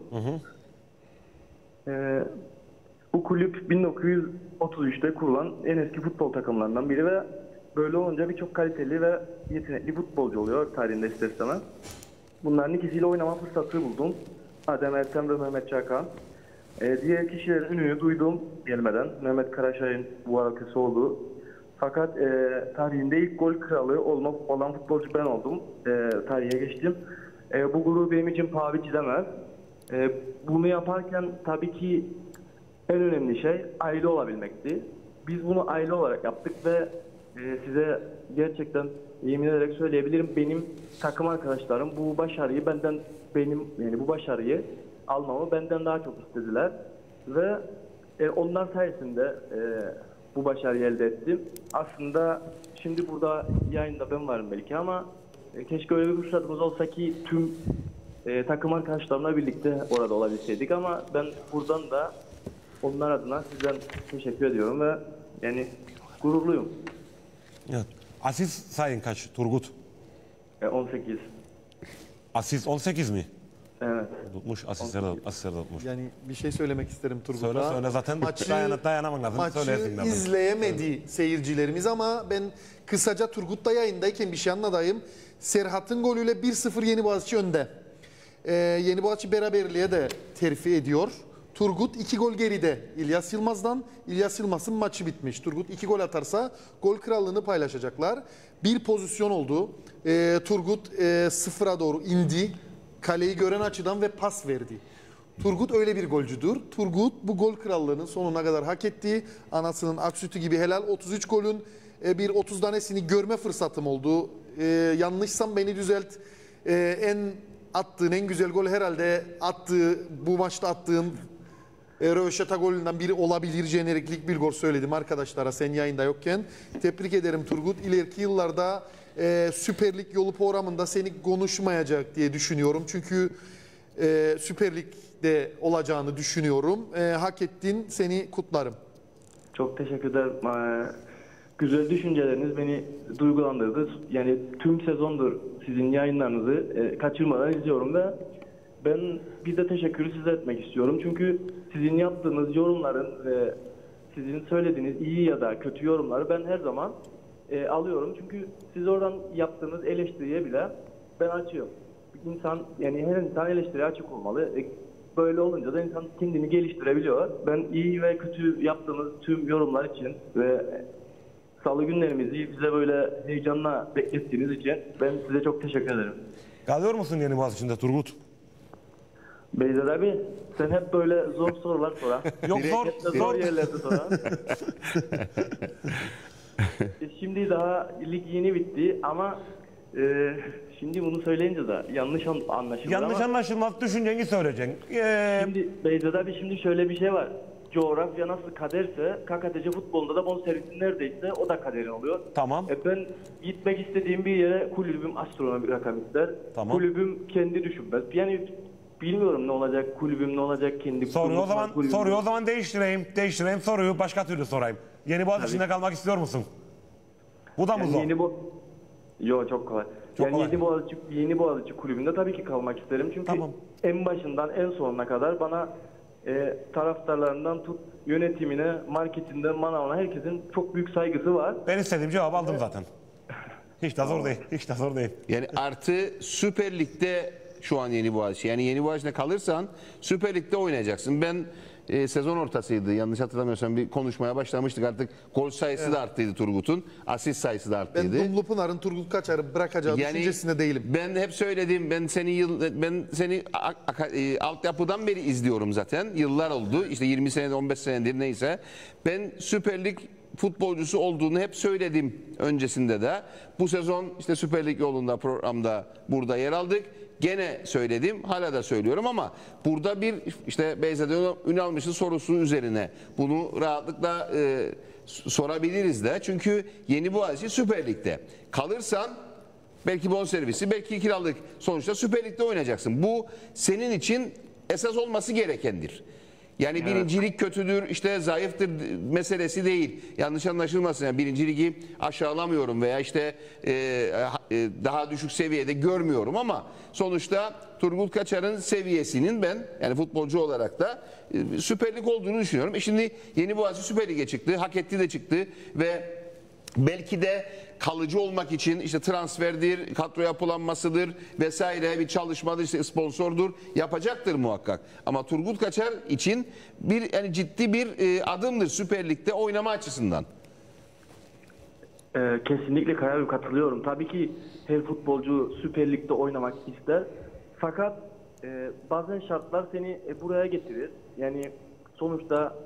Bu kulüp 1933'te kurulan en eski futbol takımlarından biri ve böyle olunca birçok kaliteli ve yetenekli futbolcu oluyor tarihinde ister istemez. Bunların ikisiyle oynama fırsatı buldum. Adem Ertem ve Mehmet Çakan. Diğer kişilerin ününü duydum gelmeden. Mehmet Karaşay'ın bu arkası oldu. Fakat tarihinde ilk gol kralı olan futbolcu ben oldum. Tarihe geçtim. Bu gurur benim için paha biçilemez. Bunu yaparken tabii ki en önemli şey aile olabilmekti. Biz bunu aile olarak yaptık ve size gerçekten yemin ederek söyleyebilirim, benim takım arkadaşlarım bu başarıyı bu başarıyı almamı benden daha çok istediler ve onlar sayesinde bu başarıyı elde ettim. Aslında şimdi burada yayında ben varım belki ama keşke öyle bir fırsatımız olsa ki tüm takım arkadaşlarımla birlikte orada olabilseydik ama ben buradan da onlar adına sizden teşekkür ediyorum ve yani gururluyum. Evet. Asist sayın kaç Turgut? 18. Asist 18 mi? Evet. Tutmuş, asistler tutmuş. Yani bir şey söylemek isterim Turgut'a. Söyle zaten dayanamak lazım. Maçı izleyemedi seyircilerimiz ama ben kısaca Turgut'ta yayındayken bir şey anlatayım. Serhat'ın golüyle 1-0 Yeniboğaziçi önde. Yeniboğaziçi beraberliğe de terfi ediyor. Turgut 2 gol geride İlyas Yılmaz'dan. İlyas Yılmaz'ın maçı bitmiş. Turgut 2 gol atarsa gol krallığını paylaşacaklar. Bir pozisyon oldu. Turgut sıfıra doğru indi. Kaleyi gören açıdan ve pas verdi. Turgut öyle bir golcüdür. Turgut bu gol krallığının sonuna kadar hak ettiği, anasının ak sütü gibi helal 33 golün bir 30 tanesini görme fırsatım oldu. Yanlışsam beni düzelt. Attığın en güzel gol herhalde bu maçta attığın röveşata golünden biri olabilir. Jeneriklik bir gol söyledim arkadaşlara sen yayında yokken. Tebrik ederim Turgut. İleriki yıllarda Süper Lig yolu programında seni konuşmayacak diye düşünüyorum. Çünkü Süper Lig'de olacağını düşünüyorum. Hak ettin, seni kutlarım. Çok teşekkür ederim. Güzel düşünceleriniz beni duygulandırdı. Yani tüm sezondur sizin yayınlarınızı kaçırmadan izliyorum ve ben bir de teşekkürü size etmek istiyorum. Çünkü sizin yaptığınız yorumların ve sizin söylediğiniz iyi ya da kötü yorumları ben her zaman alıyorum. Çünkü siz oradan yaptığınız eleştiriye bile ben açıyorum. Her insan eleştiriye açık olmalı. Böyle olunca da insan kendini geliştirebiliyor. Ben iyi ve kötü yaptığınız tüm yorumlar için ve salı günlerimizi bize böyle heyecanla beklettiğiniz için ben size çok teşekkür ederim. Kalıyor musun Yeniboğaziçi'nde Turgut? Beyzer abi sen hep böyle zor sorular sorar. Yok zor yerlerde sorar. Şimdi daha lig yeni bitti ama şimdi bunu söyleyince de yanlış anlaşılır. Yanlış anlaşılmaz, düşünceni söyleyeceksin. Şimdi Beyzer abi şimdi şöyle bir şey var. Coğrafya nasıl kaderse KKTC futbolunda da bonservisin neredeyse o da kaderin oluyor. Tamam. Ben gitmek istediğim bir yere kulübüm astronomik rakam ister. Tamam. Kulübüm kendi düşünmez. Yani bilmiyorum ne olacak, kulübüm ne olacak, kendi Soruyu o zaman değiştireyim soruyu başka türlü sorayım. Yeniboğaziçi'nde kalmak istiyor musun? Bu da mı zor? Yok çok kolay. Yeniboğaziçi kulübünde tabii ki kalmak isterim. Çünkü en başından en sonuna kadar bana taraftarlarından tut yönetimine, marketinden, manavına herkesin çok büyük saygısı var. Ben istediğim cevabı aldım zaten. Hiç de zor değil. Yani artı Süper Lig'de şu an Yeni Boğaziçi. Yani Yeni Boğaziçi'ne kalırsan Süper Lig'de oynayacaksın. Ben sezon ortasıydı yanlış hatırlamıyorsam bir konuşmaya başlamıştık, artık gol sayısı da arttıydı Turgut'un, asist sayısı da arttıydı. Ben Dumlupınar'ın Turgut Kaçar'ı bırakacağı düşüncesinde değilim. Ben hep söyledim, ben seni altyapıdan beri izliyorum zaten, yıllar oldu işte 20 senedir 15 senedir neyse, ben Süper Lig futbolcusu olduğunu hep söyledim öncesinde de. Bu sezon işte Süper Lig yolunda programda burada yer aldık. Gene söyledim, hala da söylüyorum ama burada bir işte Beyzade Ünalmış'ın sorusu üzerine bunu rahatlıkla sorabiliriz de. Çünkü Yeni Boğaziçi Süper Lig'de. Kalırsan belki bonservisi, belki kiralık, sonuçta Süper Lig'de oynayacaksın. Bu senin için esas olması gerekendir. Yani evet, birincilik kötüdür, işte zayıftır meselesi değil. Yanlış anlaşılmasın. Yani birinci ligi aşağılamıyorum veya işte daha düşük seviyede görmüyorum ama sonuçta Turgut Kaçar'ın seviyesinin ben yani futbolcu olarak da Süper Lig olduğunu düşünüyorum. Şimdi Yeni Boğaziçi Süper Lig'e çıktı, hak etti de çıktı ve belki de kalıcı olmak için işte transferdir, kadro yapılanmasıdır vesaire bir çalışmadır, işte sponsordur, yapacaktır muhakkak. Ama Turgut Kaçar için bir yani ciddi bir adımdır Süper Lig'de oynama açısından. Kesinlikle Kaya, katılıyorum. Tabii ki her futbolcu Süper Lig'de oynamak ister. Fakat bazen şartlar seni buraya getirir. Yani sonuçta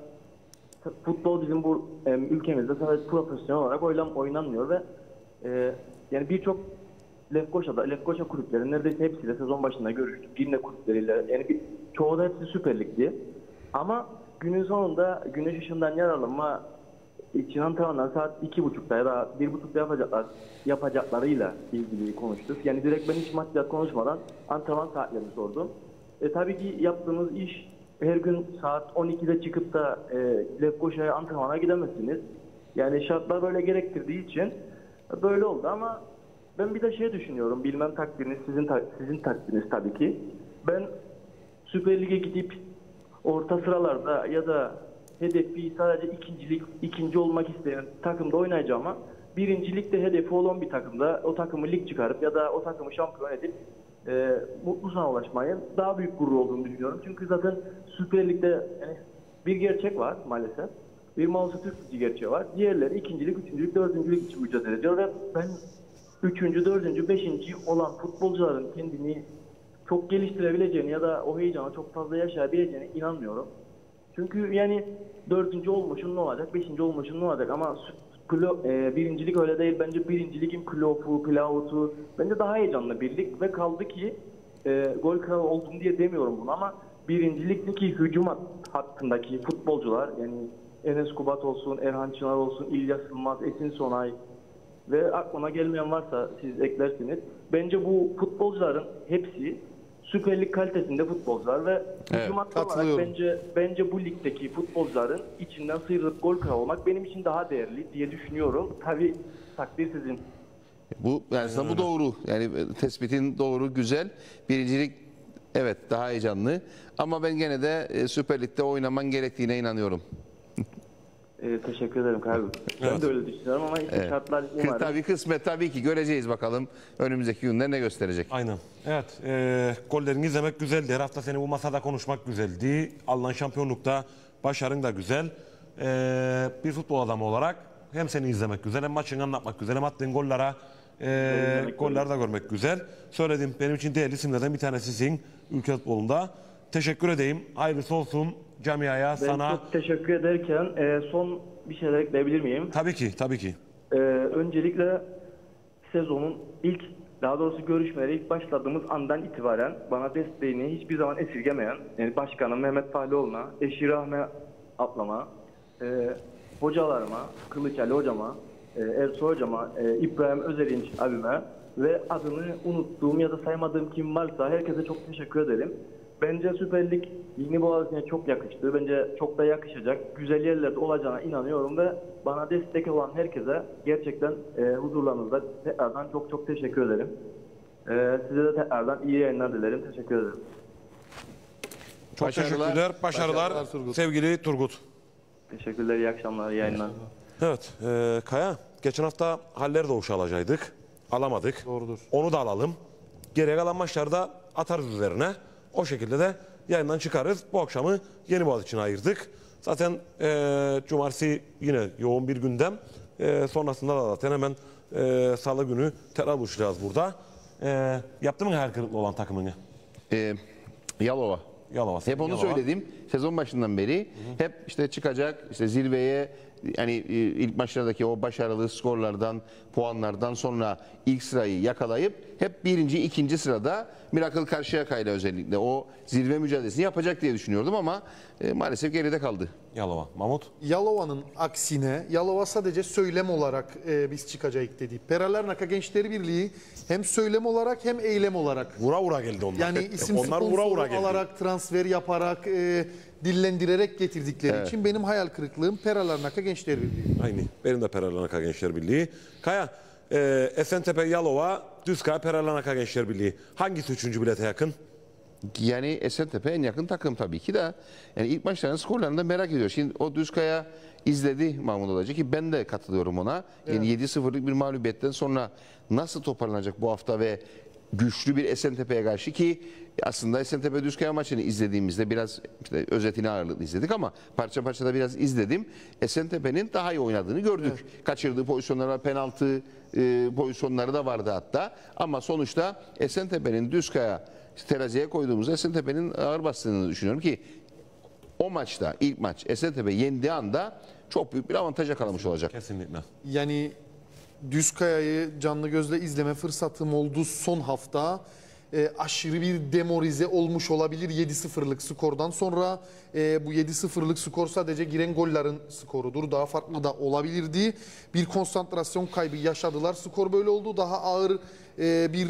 futbol bizim bu ülkemizde sadece profesyonel olarak oynanmıyor ve yani birçok Lefkoşa kulüplerinin neredeyse hepsiyle sezon başında görüştük. Girne kulüpleriyle, yani çoğu da hepsi Süper Lig'di. Ama günün sonunda güneş ışığından yararlanma için antrenmanlar saat 2.30'da ya da 1.30'da yapacaklarıyla ilgili konuştuk. Yani direkt ben hiç maddiyat konuşmadan antrenman saatlerini sordum. Tabii ki yaptığımız iş, her gün saat 12'de çıkıp da Lefkoşa'ya antrenmana gidemezsiniz. Yani şartlar böyle gerektirdiği için böyle oldu ama ben bir de düşünüyorum, bilmem takdiriniz, sizin takdiriniz tabii ki. Ben Süper Lig'e gidip orta sıralarda ya da hedefi sadece ikinci olmak isteyen takımda oynayacağım ama birincilikte hedefi olan bir takımda o takımı lig çıkarıp ya da o takımı şampiyon edip mutlu sona ulaşmayı daha büyük gurur olduğunu düşünüyorum. Çünkü zaten Süper Lig'de yani bir gerçek var maalesef. Bir Manisa Türk Ligi gerçeği var. Diğerleri ikincilik, üçüncülük, dördüncülük için mücadele ediyor ve ben üçüncü, dördüncü, beşinci olan futbolcuların kendini çok geliştirebileceğini ya da o heyecanı çok fazla yaşayabileceğine inanmıyorum. Çünkü yani dördüncü olmuşun ne olacak, beşinci olmuşun ne olacak ama birincilik öyle değil. Bence birincilikin playoff'u bence daha heyecanlı bir lig ve kaldı ki gol kralı oldum diye demiyorum bunu ama birincilikteki hücum hattındaki futbolcular yani Enes Kubat olsun, Erhan Çınar olsun, İlyas Yılmaz, Esin Sonay ve aklıma gelmeyen varsa siz eklersiniz. Bence bu futbolcuların hepsi Süper Lig kalitesinde futbolcular ve hücum hattı olarak bence bu ligdeki futbolcuların içinden sıyrılıp gol kralı olmak benim için daha değerli diye düşünüyorum. Tabii takdir sizin. Bu yani bu doğru. Yani tespitin doğru, güzel. Birincilik evet daha heyecanlı ama ben gene de Süper Lig'de oynaman gerektiğine inanıyorum. Teşekkür ederim Kargı. Ben de öyle düşünüyorum ama işte şartlar umarım. Tabii kısmet, tabii ki göreceğiz bakalım önümüzdeki günler ne gösterecek. Aynen. Evet, gollerini izlemek güzeldi. Her hafta seni bu masada konuşmak güzeldi. Alınan şampiyonlukta başarın da güzel. Bir futbol adamı olarak hem seni izlemek güzel, hem maçını anlatmak güzel, hem attığın golleri de görmek güzel. Söyledim, benim için değerli isimlerden bir tanesisin ülke futbolunda. Teşekkür edeyim. Hayırlısı olsun camiaya, sana. Çok teşekkür ederken son bir şeyler ekleyebilir miyim? Tabii ki, tabii ki. Öncelikle sezonun daha doğrusu görüşmelere ilk başladığımız andan itibaren bana desteğini hiçbir zaman esirgemeyen yani başkanım Mehmet Fahlioğlu'na, eşi Rahme ablama, hocalarıma, Kılıç Ali hocama, Ersoy hocama, İbrahim Özerinç abime ve adını unuttuğum ya da saymadığım kim varsa herkese çok teşekkür ederim. Bence Süper Lig Yeni Boğaziçi'ne çok yakıştı. Bence çok da yakışacak. Güzel yerlerde olacağına inanıyorum ve bana destek olan herkese gerçekten huzurlarınızda tekrardan çok çok teşekkür ederim. Size de tekrardan iyi yayınlar dilerim. Teşekkür ederim. Çok teşekkürler. Başarılar sevgili Turgut. Teşekkürler. İyi akşamlar. İyi yayınlar. Evet. Kaya, geçen hafta Haller Doğuş'u alacaktık. Alamadık. Doğrudur. Onu da alalım. Geriye kalan maçlarda atarız üzerine. O şekilde de yayından çıkarız. Bu akşamı Yeniboğaz için ayırdık. Zaten cumartesi yine yoğun bir gündem. Sonrasında da zaten hemen salı günü tekrar buluşacağız burada. Yaptı mı hayal kırıklığı olan takımını? Yalova. Hep onu söyledim. Sezon başından beri hep işte çıkacak, işte zirveye, yani ilk maçlardaki o başarılı skorlardan, puanlardan sonra ilk sırayı yakalayıp hep birinci, ikinci sırada Miracle Karşıyaka'yla özellikle o zirve mücadelesini yapacak diye düşünüyordum ama maalesef geride kaldı. Yalova. Mahmut? Yalova'nın aksine Yalova sadece söylem olarak biz çıkacağız dedi. Peralarnaka Gençleri Birliği hem söylem olarak hem eylem olarak. Vura vura geldi onlar. Yani isim sponsoru alarak, transfer yaparak, dillendirerek getirdikleri için benim hayal kırıklığım Peralarnaka Gençleri Birliği. Aynı. Benim de Peralarnaka Gençler Birliği. Kaya, Esentepe, Yalova, Düzkaya, Peralarnaka Gençler Birliği. Hangisi 3. bilete yakın? Yani Esentepe en yakın takım tabii ki de. Yani ilk maçların skorlarını da merak ediyor. Şimdi o Düzkaya izledi Mahmut Olacak ki ben de katılıyorum ona. Yani 7-0'lık bir mağlubiyetten sonra nasıl toparlanacak bu hafta ve güçlü bir Esentepe'ye karşı ki aslında Esentepe Düzkaya maçını izlediğimizde biraz işte özetini ağırlıklı izledik ama parça parça da biraz izledim. Esentepe'nin daha iyi oynadığını gördük. Kaçırdığı pozisyonlara penaltı pozisyonları da vardı hatta. Ama sonuçta Esentepe'nin Düzkaya teraziye koyduğumuzda Esentepe'nin ağır bastığını düşünüyorum ki o maçta ilk maç Esentepe yendiği anda çok büyük bir avantaja kalmış olacak. Kesinlikle. Yani Düzkaya'yı canlı gözle izleme fırsatım oldu son hafta. Aşırı bir demoralize olmuş olabilir 7-0'lık skordan sonra. Bu 7-0'lık skor sadece giren gollerin skorudur. Daha farklı da olabilirdi. Bir konsantrasyon kaybı yaşadılar. Skor böyle oldu. Daha ağır bir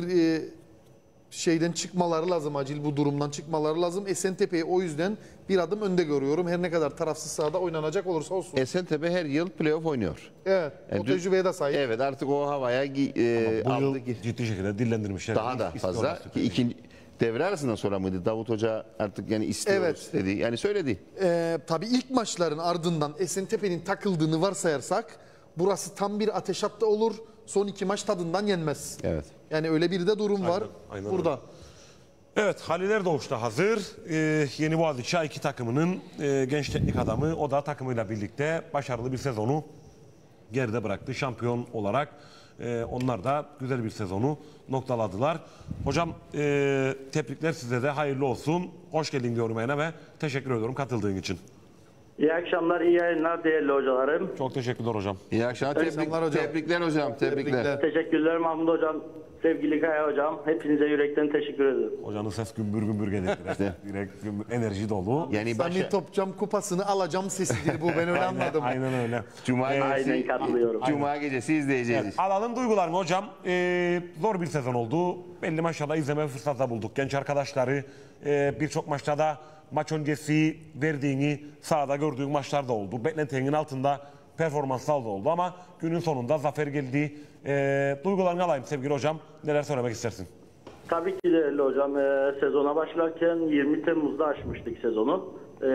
şeyden çıkmaları lazım. Acil bu durumdan çıkmaları lazım. Esentepe'yi o yüzden bir adım önde görüyorum. Her ne kadar tarafsız sahada oynanacak olursa olsun. Esentepe her yıl playoff oynuyor. Evet. O tecrübeye de sahip. Evet, artık o havaya aldı. Ciddi şekilde dillendirmişler. Daha da fazla. İkinci devre arasından sonra mıydı? Davut Hoca artık yani istiyoruz dedi. Yani söyledi. Tabii ilk maçların ardından Esentepe'nin takıldığını varsayarsak burası tam bir ateş hattı olur. Son 2 maç tadından yenmez. Evet. Yani öyle bir de durum var burada. Öyle. Evet, Halil Erdoğuş da hazır. Yeniboğaz İçi A2 takımının genç teknik adamı. O da takımıyla birlikte başarılı bir sezonu geride bıraktı. Şampiyon olarak onlar da güzel bir sezonu noktaladılar. Hocam tebrikler size de, hayırlı olsun. Hoş geldin diyorum yine ve teşekkür ediyorum katıldığın için. İyi akşamlar, iyi yayınlar değerli hocalarım. Çok teşekkürler hocam. İyi akşamlar, tebrikler hocam. Tebrikler. Teşekkürler Mahmut hocam, sevgili Kaya hocam. Hepinize yürekten teşekkür ederim. Hocanın ses gümbür gümbür gelir. Direkt enerji dolu. Yani Sami Topçam kupasını alacağım sesidir bu, ben öyle anladım. Aynen öyle. Aynen katılıyorum. Cuma gecesi izleyeceğiz. Evet, alalım duygularını hocam. Zor bir sezon oldu. Belli maçlarda izleme fırsatı bulduk. Genç arkadaşları birçok maçta da maç öncesi verdiğini sahada gördüğün maçlar da oldu. Beklentinin altında performanslar da oldu ama günün sonunda zafer geldi. Duygularını alayım sevgili hocam. Neler söylemek istersin? Tabii ki değerli hocam. Sezona başlarken 20 Temmuz'da açmıştık sezonu.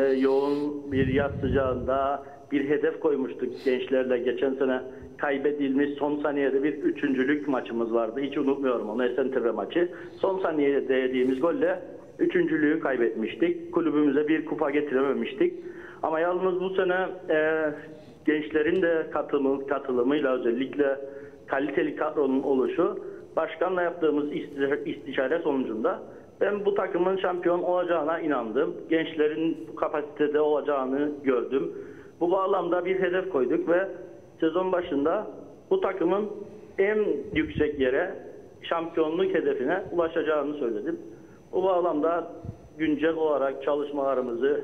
Yoğun bir yaz sıcağında bir hedef koymuştuk gençlerle. Geçen sene kaybedilmiş son saniyede bir üçüncülük maçımız vardı. Hiç unutmuyorum onu, Esentepe maçı. Son saniyede yediğimiz golle üçüncülüğü kaybetmiştik. Kulübümüze bir kupa getirememiştik. Ama yalnız bu sene gençlerin de katılımıyla özellikle kaliteli kadronun oluşu, başkanla yaptığımız istişare sonucunda ben bu takımın şampiyon olacağına inandım. Gençlerin bu kapasitede olacağını gördüm. Bu bağlamda bir hedef koyduk ve sezon başında bu takımın en yüksek yere, şampiyonluk hedefine ulaşacağını söyledim. Bu bağlamda güncel olarak çalışmalarımızı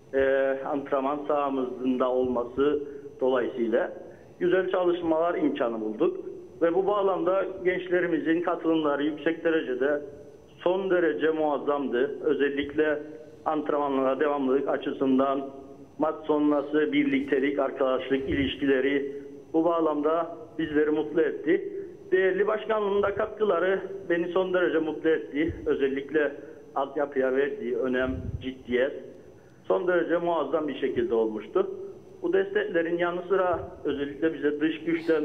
antrenman sahamızın da olması dolayısıyla güzel çalışmalar imkanı bulduk. Ve bu bağlamda gençlerimizin katılımları yüksek derecede, son derece muazzamdı. Özellikle antrenmanlara devamlılık açısından maç sonrası birliktelik, arkadaşlık ilişkileri bu bağlamda bizleri mutlu etti. Değerli başkanlığın da katkıları beni son derece mutlu etti. Özellikle altyapıya verdiği önem, ciddiyet son derece muazzam bir şekilde olmuştu. Bu desteklerin yanı sıra özellikle bize dış güçten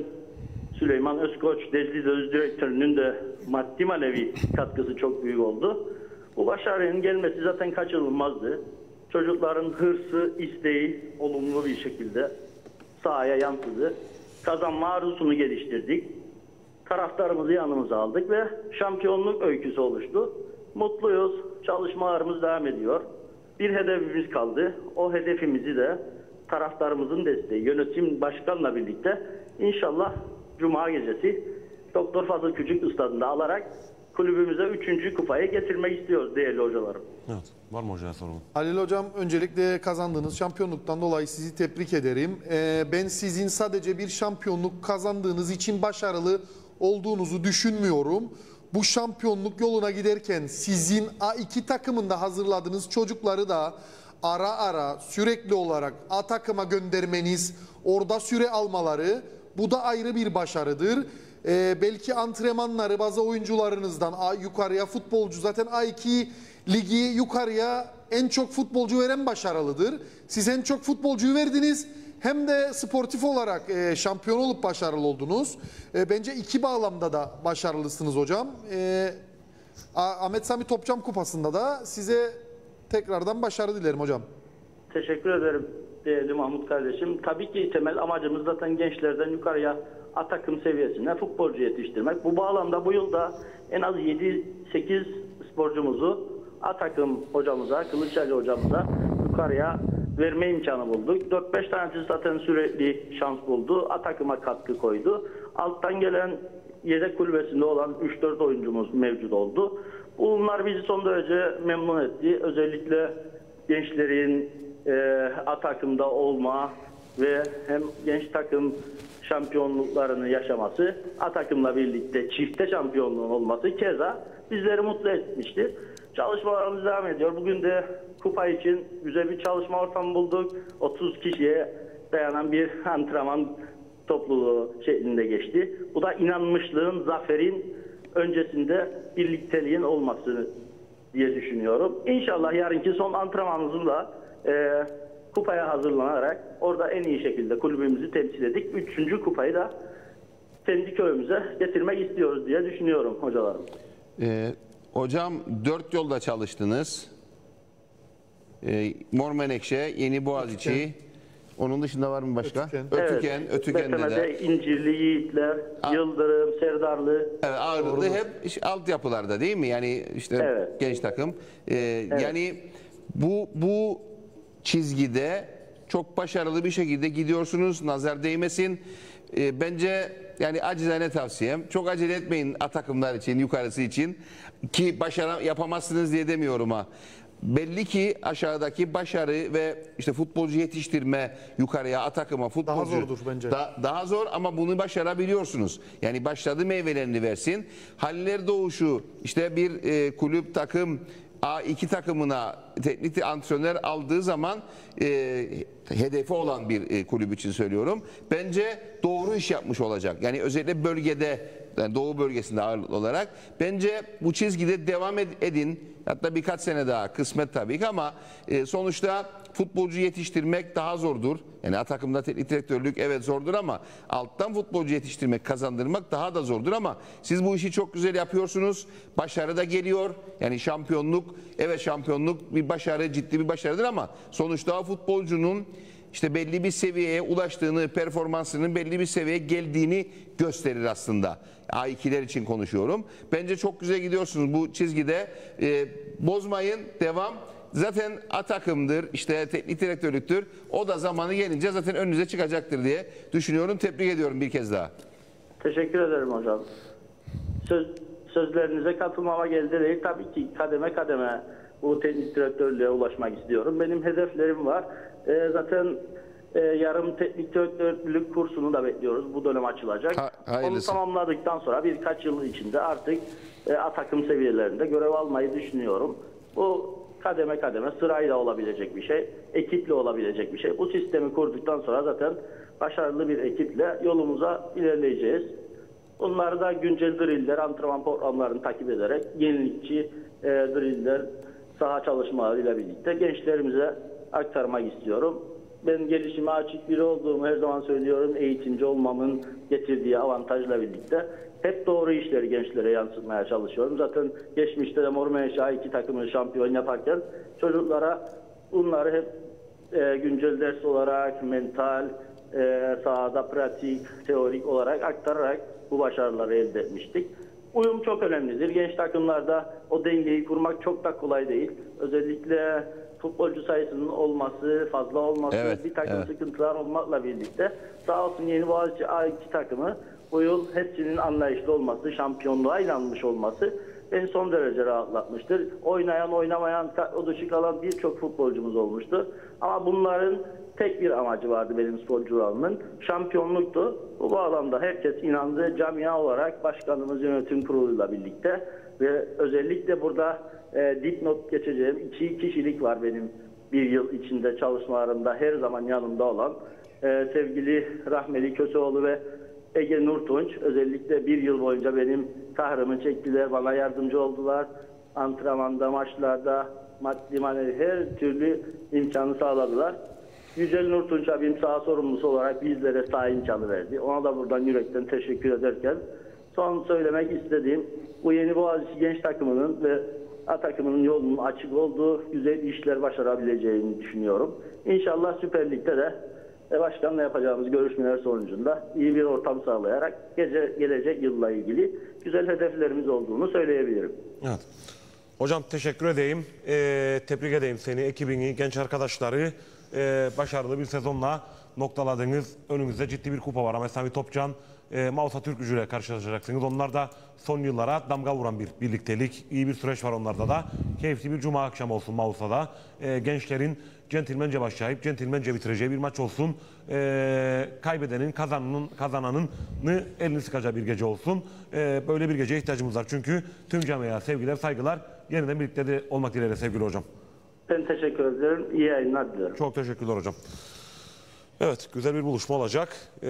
Süleyman Özkoç, Dezli Öz Direktörü'nün de maddi manevi katkısı çok büyük oldu. Bu başarının gelmesi zaten kaçınılmazdı. Çocukların hırsı, isteği olumlu bir şekilde sahaya yansıdı. Kazanma arzusunu geliştirdik. Taraftarımızı yanımıza aldık ve şampiyonluk öyküsü oluştu. Mutluyuz. Çalışmalarımız devam ediyor. Bir hedefimiz kaldı. O hedefimizi de taraftarımızın desteği, yönetim başkanla birlikte inşallah Cuma gecesi Doktor Fazıl Küçük stadında alarak kulübümüze 3. kupayı getirmek istiyoruz değerli hocalarım. Evet. Var mı hocaya sorun? Halil Hocam, öncelikle kazandığınız şampiyonluktan dolayı sizi tebrik ederim. Ben sizin sadece bir şampiyonluk kazandığınız için başarılı olduğunuzu düşünmüyorum. Bu şampiyonluk yoluna giderken sizin A2 takımında hazırladığınız çocukları da ara ara sürekli olarak A takıma göndermeniz, orada süre almaları, bu da ayrı bir başarıdır. Belki antrenmanları bazı oyuncularınızdan yukarıya futbolcu, zaten A2 ligi yukarıya en çok futbolcu veren başarılıdır. Siz en çok futbolcuyu verdiniz, hem de sportif olarak şampiyon olup başarılı oldunuz. Bence iki bağlamda da başarılısınız hocam. Ahmet Sami Topçam Kupası'nda da size tekrardan başarı dilerim hocam. Teşekkür ederim değerli Mahmut kardeşim. Tabii ki temel amacımız zaten gençlerden yukarıya A takım seviyesine futbolcu yetiştirmek. Bu bağlamda bu yılda en az 7-8 sporcumuzu A takım hocamıza, Kılıçali hocamıza yukarıya verme imkanı bulduk. 4-5 tanesi zaten sürekli şans buldu. A takıma katkı koydu. Alttan gelen yedek kulübesinde olan 3-4 oyuncumuz mevcut oldu. Bunlar bizi son derece memnun etti. Özellikle gençlerin A takımda olma ve hem genç takım şampiyonluklarını yaşaması, A takımla birlikte çifte şampiyonluğun olması keza bizleri mutlu etmiştir. Çalışmalarımız devam ediyor. Bugün de kupa için güzel bir çalışma ortamı bulduk. 30 kişiye dayanan bir antrenman topluluğu şeklinde geçti. Bu da inanmışlığın, zaferin öncesinde birlikteliğin olmasını diye düşünüyorum. İnşallah yarınki son antrenmanımızla kupaya hazırlanarak orada en iyi şekilde kulübümüzü temsil edip 3. kupayı da kendi köyümüze getirmek istiyoruz diye düşünüyorum hocalarım. Hocam 4 yolda çalıştınız. Mor Menekşe, Yeni Boğaziçi. Onun dışında var mı başka? Ötüken'de de. İncirli, Yiğitler, Yıldırım, Serdarlı. Evet, ağırlıklı hep altyapılarda değil mi? Yani işte genç takım. Yani bu çizgide çok başarılı bir şekilde gidiyorsunuz. Nazar değmesin. Bence yani acizane tavsiyem. Çok acele etmeyin A takımlar için, yukarısı için. Ki başarı yapamazsınız diye demiyorum ha. Belli ki aşağıdaki başarı ve işte futbolcu yetiştirme yukarıya A takıma futbolcu daha zordur bence. Daha zor ama bunu başarabiliyorsunuz. Yani başladı meyvelerini versin. Haller Doğuşu işte bir kulüp takım A2 takımına teknik antrenör aldığı zaman hedefi olan bir kulüp için söylüyorum. Bence doğru iş yapmış olacak. Yani özellikle bölgede, yani Doğu bölgesinde ağırlıklı olarak bence bu çizgide devam edin. Hatta birkaç sene daha kısmet tabii ki ama sonuçta futbolcu yetiştirmek daha zordur. Yani A takımda teknik direktörlük evet zordur ama alttan futbolcu yetiştirmek, kazandırmak daha da zordur ama siz bu işi çok güzel yapıyorsunuz. Başarı da geliyor. Yani şampiyonluk, evet şampiyonluk bir başarı, ciddi bir başarıdır ama sonuçta futbolcunun işte belli bir seviyeye ulaştığını, performansının belli bir seviyeye geldiğini gösterir aslında. A2'ler için konuşuyorum. Bence çok güzel gidiyorsunuz bu çizgide. Bozmayın, devam. Zaten A takımdır, işte teknik direktörlüktür. O da zamanı gelince zaten önünüze çıkacaktır diye düşünüyorum. Tebrik ediyorum bir kez daha. Teşekkür ederim hocam. Sözlerinize katılmama geldi değil. Tabii ki kademe kademe bu teknik direktörlüğe ulaşmak istiyorum. Benim hedeflerim var. Zaten yarım teknik direktörlük kursunu da bekliyoruz. Bu dönem açılacak. Onu tamamladıktan sonra birkaç yıl içinde artık A takım seviyelerinde görev almayı düşünüyorum. Bu kademe kademe sırayla olabilecek bir şey, ekiple olabilecek bir şey. Bu sistemi kurduktan sonra zaten başarılı bir ekiple yolumuza ilerleyeceğiz. Bunları da güncel driller, antrenman programlarını takip ederek yenilikçi driller, saha çalışmalarıyla birlikte gençlerimize aktarmak istiyorum. ben gelişime açık biri olduğumu her zaman söylüyorum. Eğitimci olmamın getirdiği avantajla birlikte hep doğru işleri gençlere yansıtmaya çalışıyorum. Zaten geçmişte de Mor Menşa 2 takımı şampiyon yaparken çocuklara bunları hep güncel ders olarak, mental, sahada pratik, teorik olarak aktararak bu başarıları elde etmiştik. Uyum çok önemlidir. Genç takımlarda o dengeyi kurmak çok da kolay değil. Özellikle futbolcu sayısının olması, fazla olması, bir takım sıkıntılar olmakla birlikte sağ olsun Yeni Boğaziçi A2 takımı bu yıl hepsinin anlayışlı olması, şampiyonluğa inanmış olması beni son derece rahatlatmıştır. Oynayan, oynamayan, o dışı kalan birçok futbolcumuz olmuştu. Ama bunların tek bir amacı vardı benim sporcularımın. Şampiyonluktu. Bu bağlamda herkes inandı. Camia olarak başkanımız yönetim kuruluyla birlikte ve özellikle burada dipnot geçeceğim 2 kişilik var benim bir yıl içinde çalışmalarımda her zaman yanımda olan sevgili Rahmeli Köseoğlu ve Ege Nurtunç. Özellikle bir yıl boyunca benim kahrımı çektiler, bana yardımcı oldular. Antrenmanda, maçlarda, maddi manevi her türlü imkanı sağladılar. Yücel Nurtunç abim saha sorumlusu olarak bizlere saha imkanı verdi. Ona da buradan yürekten teşekkür ederken son söylemek istediğim bu Yeni Boğaziçi genç takımının ve A takımının yolunun açık olduğu güzel işler başarabileceğini düşünüyorum. İnşallah Süper Lig'de de başkanla yapacağımız görüşmeler sonucunda iyi bir ortam sağlayarak gelecek yılla ilgili güzel hedeflerimiz olduğunu söyleyebilirim. Evet. Hocam teşekkür edeyim. Tebrik edeyim seni, ekibini, genç arkadaşları. Başarılı bir sezonla noktaladınız. Önünüzde ciddi bir kupa var. Mesela Topcan, Mausa Türkgücü ile karşılaşacaksınız. Onlar da son yıllara damga vuran bir birliktelik. İyi bir süreç var onlarda da. Keyifli bir cuma akşamı olsun Mausa'da. Gençlerin centilmence başlayıp centilmence bitireceği bir maç olsun. Kaybedenin, kazananın elini sıkacağı bir gece olsun. Böyle bir geceye ihtiyacımız var. Çünkü tüm camiaya sevgiler, saygılar. Yeniden birlikte de olmak dileğiyle sevgili hocam. Ben teşekkür ederim. İyi yayınlar dilerim. Çok teşekkürler hocam. Evet, güzel bir buluşma olacak.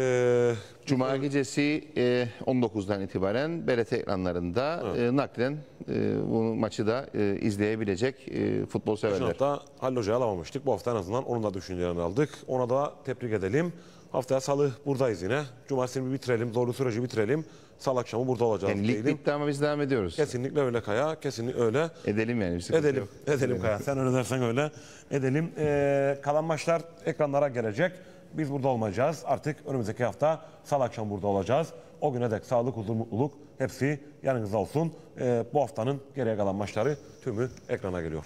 Cuma gecesi 19'dan itibaren BRT ekranlarında naklen bu maçı da izleyebilecek futbol severler. Geçen hafta Halil Hoca'yı alamamıştık. Bu hafta en azından onun da düşüncelerini aldık. Ona da tebrik edelim. Haftaya Salı buradayız yine. Cumartesi bitirelim, zorlu süreci bitirelim. Salı akşamı burada olacağız. Yani lig bitti ama biz devam ediyoruz. Kesinlikle öyle Kaya, kesinlikle öyle. Edelim yani. Edelim Kaya. Sen öyle dersen öyle. Edelim. Kalan maçlar ekranlara gelecek. Biz burada olmayacağız. Artık önümüzdeki hafta Salı akşam burada olacağız. O güne dek sağlık, huzur, mutluluk hepsi yanınızda olsun. Bu haftanın geriye kalan maçları tümü ekrana geliyor.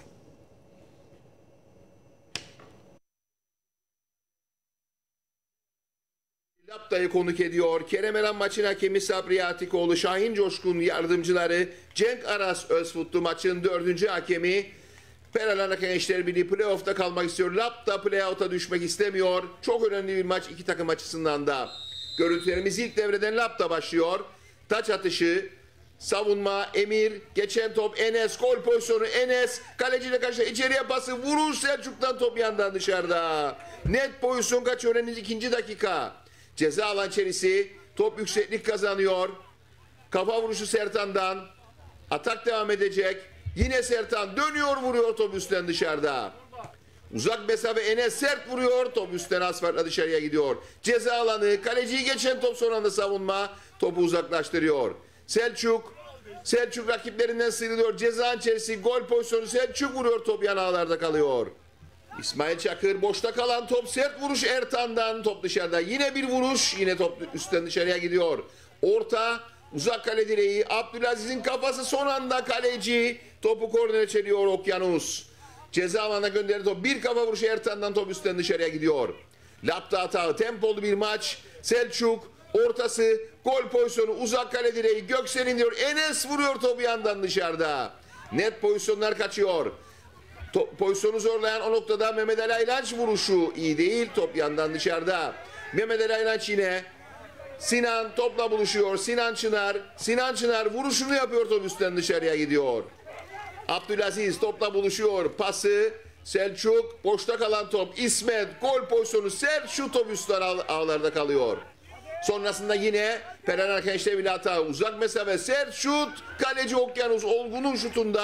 Lapta'yı konuk ediyor. Kerem Eren maçın hakemi Sabri Atikoğlu, Şahin Coşkun yardımcıları, Cenk Aras Özfutlu maçın 4. hakemi. Peralarna Gençler Birliği playoff'ta kalmak istiyor. Lapta playoff'a düşmek istemiyor. Çok önemli bir maç iki takım açısından da. Görüntülerimiz ilk devreden Lapta başlıyor. Taç atışı, savunma, Emir, geçen top Enes, gol pozisyonu Enes, kaleciyle karşı içeriye pası, vuruş Selçuk'tan top yandan dışarıda. Net pozisyon kaçıyor henüz 2. dakika. Ceza alan içerisi, top yükseklik kazanıyor. Kafa vuruşu Sertan'dan. Atak devam edecek. Yine Sertan dönüyor, vuruyor top üstten dışarıda. Uzak mesafe Enes sert vuruyor. Top üstten asfaltla dışarıya gidiyor. Ceza alanı, kaleciyi geçen top son anda savunma. Topu uzaklaştırıyor. Selçuk rakiplerinden sıyrılıyor. Ceza içerisi gol pozisyonu. Selçuk vuruyor, top yan ağlarda kalıyor. İsmail Çakır boşta kalan top, sert vuruş Ertan'dan, top dışarıda. Yine bir vuruş, yine top üstten dışarıya gidiyor. Orta, uzak kale direği, Abdülaziz'in kafası son anda kaleci. Topu kornere çeliyor Okyanus. Ceza alanına gönderdi top. Bir kafa vuruşu Ertan'dan, top üstten dışarıya gidiyor. Lapta hatağı, tempolu bir maç. Selçuk, ortası, gol pozisyonu, uzak kale direği, Göksel diyor. Enes vuruyor topu yandan dışarıda. Net pozisyonlar kaçıyor. Pozisyonu zorlayan o noktada Mehmet Ali Aylanç vuruşu iyi değil. Top yandan dışarıda. Mehmet Ali Aylanç yine. Sinan topla buluşuyor. Sinan Çınar vuruşunu yapıyor, top üstten dışarıya gidiyor. Abdülaziz topla buluşuyor. Pası Selçuk, boşta kalan top İsmet, gol pozisyonu sert şut, top üstten ağlarda kalıyor. Sonrasında yine Peralarna Gençler Birliği hata, uzak mesafe sert şut, kaleci Okyanus Olgun'un şutunda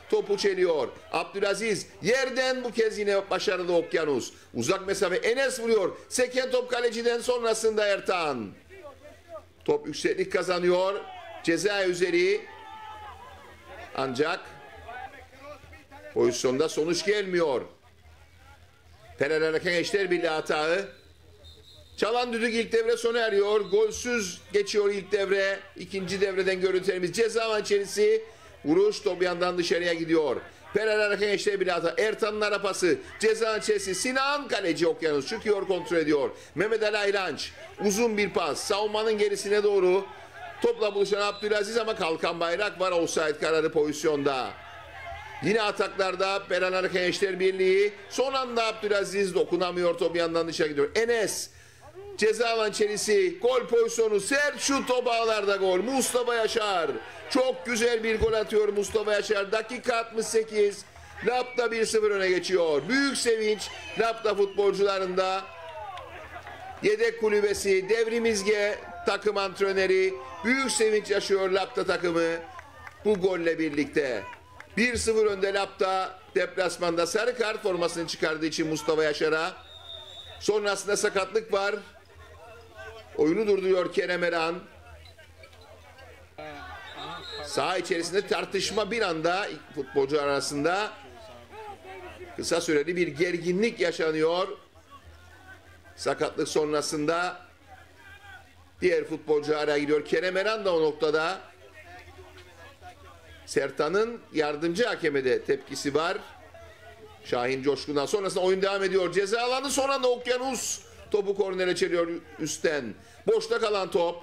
topu çeliyor. Abdülaziz yerden bu kez yine başarılı Okyanus. Uzak mesafe Enes vuruyor. Seken top kaleciden, sonrasında Ertan. Top yükseklik kazanıyor. Ceza üzeri. Ancak pozisyonda sonuç gelmiyor. Pereira Gençler Birliği hatağı. Çalan düdük ilk devre sona eriyor. Golsüz geçiyor ilk devre. İkinci devreden görüntülerimiz. Ceza alan içerisi. Vuruş top yandan dışarıya gidiyor. Pereira Gençler Birliği hata. Ertan'ın ara pası. Ceza alan içerisi. Sinan kaleci Okyanus çıkıyor, kontrol ediyor. Mehmet Ali Aylanç. Uzun bir pas. Savunmanın gerisine doğru. Topla buluşan Abdülaziz ama kalkan bayrak var. Offside kararı pozisyonda. Yine ataklarda Pereira Gençler Birliği. Son anda Abdülaziz dokunamıyor. Top yandan dışarı gidiyor. Enes. Ceza alan içerisi. Gol pozisyonu. Sert şut, top ağlarda gol. Mustafa Yaşar. Çok güzel bir gol atıyor Mustafa Yaşar. Dakika 68. Lapta 1-0 öne geçiyor. Büyük sevinç Lapta futbolcularında. Yedek kulübesi Devrim İzge takım antrenörü büyük sevinç yaşıyor Lapta takımı bu golle birlikte. 1-0 önde Lapta deplasmanda. Sarı kart formasını çıkardığı için Mustafa Yaşar'a. Sonrasında sakatlık var. Oyunu durduruyor Kerem Erhan. Saha içerisinde tartışma bir anda futbolcu arasında. Kısa süreli bir gerginlik yaşanıyor. Sakatlık sonrasında diğer futbolcu araya gidiyor. Kerem Erhan da o noktada. Sertan'ın yardımcı hakeme de tepkisi var. Şahin Coşkun'dan sonrasında oyun devam ediyor. Ceza alanı, son anda Okyanus topu kornere çeliyor üstten. Boşta kalan top.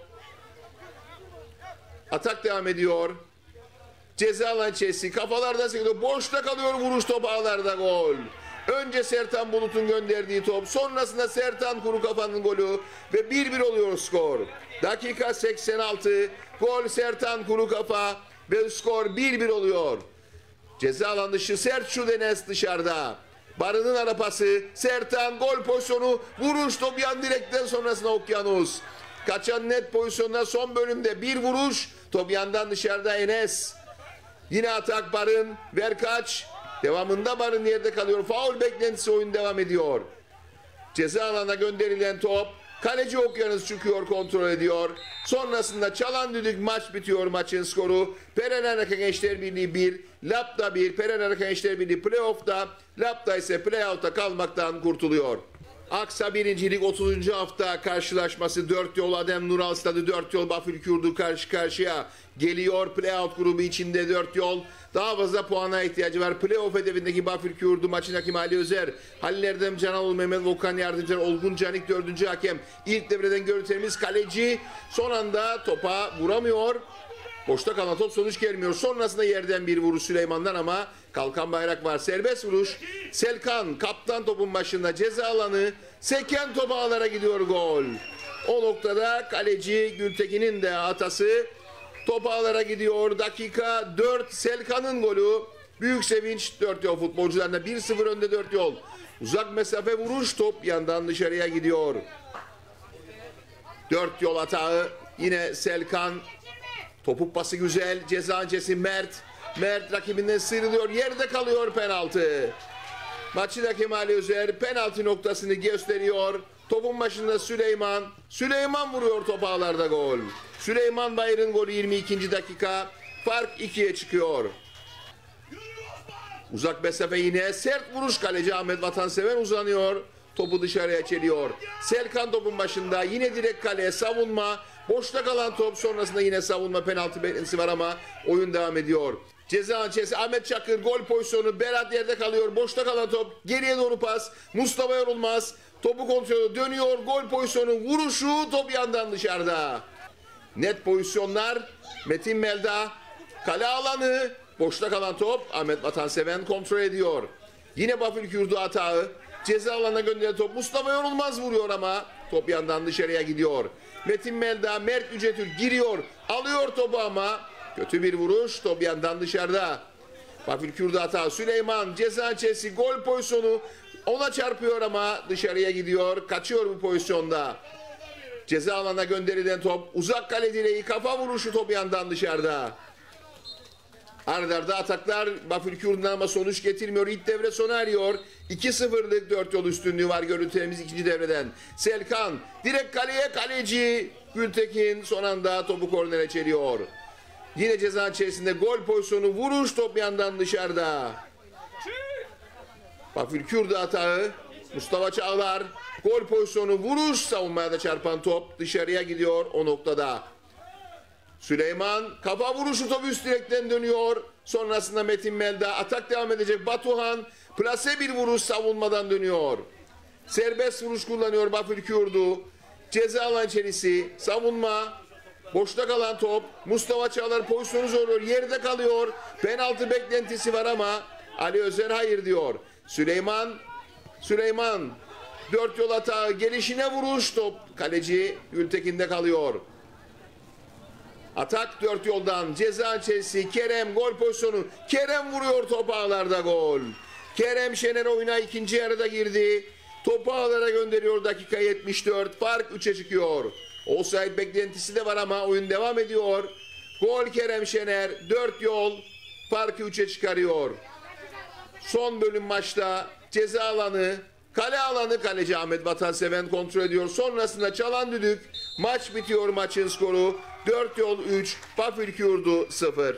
Atak devam ediyor. Ceza alan içerisi kafalardan sekiyor. Boşta kalıyor, vuruş, top ağlarda, gol. Önce Sertan Bulut'un gönderdiği top. Sonrasında Sertan Kuru Kafa'nın golü ve 1-1 oluyor skor. Dakika 86. Gol Sertan Kuru Kafa ve skor 1-1 oluyor. Ceza alan dışı sert şut, Enes dışarıda. Barı'nın ara pası. Sertan gol pozisyonu. Vuruş, top yan direkten, sonrasında Okyanus. Kaçan net pozisyonda son bölümde bir vuruş. Top yandan dışarıda Enes. Yine atak Barın. Verkaç. Devamında Barın yerde kalıyor. Faul beklentisi, oyun devam ediyor. Ceza alanına gönderilen top. Kaleci Okyanus çıkıyor, kontrol ediyor. Sonrasında çalan düdük, maç bitiyor. Maçın skoru Pereira Gençler Birliği 1, Lapta 1. Pereira Gençler Birliği playoff'ta, Lapta ise playout'a kalmaktan kurtuluyor. Aksa 1. Lig 30. hafta karşılaşması 4 yol Adem Nural Stadı, 4 yol Bafülkürdü karşı karşıya geliyor. Playout grubu içinde 4 yol. Daha fazla puana ihtiyacı var. Playoff hedefindeki Bafülkürdü maçın hakemi Ali Özer. Halil Erdem, Canaloğlu, Mehmet Volkan yardımcılar, Olgun Canik 4. hakem. İlk devreden görüntülerimiz kaleci. Son anda topa vuramıyor. Boşta kalan top, sonuç gelmiyor. Sonrasında yerden bir vuruş Süleyman'dan ama kalkan bayrak var. Serbest vuruş. Selkan kaptan topun başında, ceza alanı. Seken top ağlara gidiyor, gol. O noktada kaleci Gültekin'in de hatası. Top ağlara gidiyor. Dakika 4. Selkan'ın golü. Büyük sevinç 4 yol futbolcularına. 1-0 önde 4 yol. Uzak mesafe vuruş, top yandan dışarıya gidiyor. 4 yol hatağı. Yine Selkan. Topuk pası güzel. Ceza öncesi Mert. Mert rakibinden sıyrılıyor. Yerde kalıyor, penaltı. Maçın hakemi Ali Özer penaltı noktasını gösteriyor. Topun başında Süleyman. Süleyman vuruyor, top ağlarda, gol. Süleyman Bayır'ın golü 22. dakika. Fark 2'ye çıkıyor. Uzak mesafe yine. Sert vuruş, kaleci Ahmet Vatanseven uzanıyor. Topu dışarıya çeliyor. Selkan topun başında. Yine direkt kaleye savunma. Boşta kalan top, sonrasında yine savunma, penaltı beklentisi var ama oyun devam ediyor. Ceza içerisi Ahmet Çakır gol pozisyonu. Berat yerde kalıyor. Boşta kalan top. Geriye doğru pas. Mustafa Yorulmaz. Topu kontrolü dönüyor. Gol pozisyonu, vuruşu, top yandan dışarıda. Net pozisyonlar. Metin Melda. Kale alanı. Boşta kalan top. Ahmet Vatanseven kontrol ediyor. Yine Bafülkürdü hatağı. Ceza alanına gönderilen top. Mustafa Yorulmaz vuruyor ama top yandan dışarıya gidiyor. Metin Melda, Mert Yücetürk giriyor. Alıyor topu ama kötü bir vuruş. Top yandan dışarıda. Bafülkürdü hata. Süleyman ceza içerisi gol pozisyonu. Ona çarpıyor ama dışarıya gidiyor. Kaçıyor bu pozisyonda. Ceza alanına gönderilen top. Uzak kale direği, kafa vuruşu, top yandan dışarıda. Arda arda ataklar Bafülkür'den ama sonuç getirmiyor. İlk devre sona eriyor. 2-0'lık 4 yol üstünlüğü var görüntülerimiz ikinci devreden. Selkan direkt kaleye, kaleci Gültekin son anda topu kornere çeliyor. Yine ceza içerisinde gol pozisyonu, vuruş, top yandan dışarıda. Bafülkür'de hatağı. Mustafa Çağlar gol pozisyonu, vuruş, savunmaya da çarpan top dışarıya gidiyor o noktada. Süleyman kafa vuruşu, top üst direkten dönüyor. Sonrasında Metin Melda, atak devam edecek. Batuhan plase bir vuruş, savunmadan dönüyor. Serbest vuruş kullanıyor Bafülkür'dü. Ceza alan içerisi, savunma, boşta kalan top. Mustafa Çağlar pozisyonu zorluyor, yerde kalıyor. Penaltı beklentisi var ama Ali Özer hayır diyor. Süleyman 4 yol hatağı, gelişine vuruş, top kaleci Gültekin'de kalıyor. Atak 4 yoldan, ceza içerisi, Kerem gol pozisyonu. Kerem vuruyor, top ağlarda, gol. Kerem Şener oyuna ikinci yarıda girdi. Topu ağlara gönderiyor, dakika 74. Fark 3'e çıkıyor. Offside beklentisi de var ama oyun devam ediyor. Gol Kerem Şener, 4 yol farkı 3'e çıkarıyor. Son bölüm maçta ceza alanı, kale alanı, kaleci Ahmet Vatanseven kontrol ediyor. Sonrasında çalan düdük, maç bitiyor, maçın skoru 4 yol 3, Bafülkür'dü 0.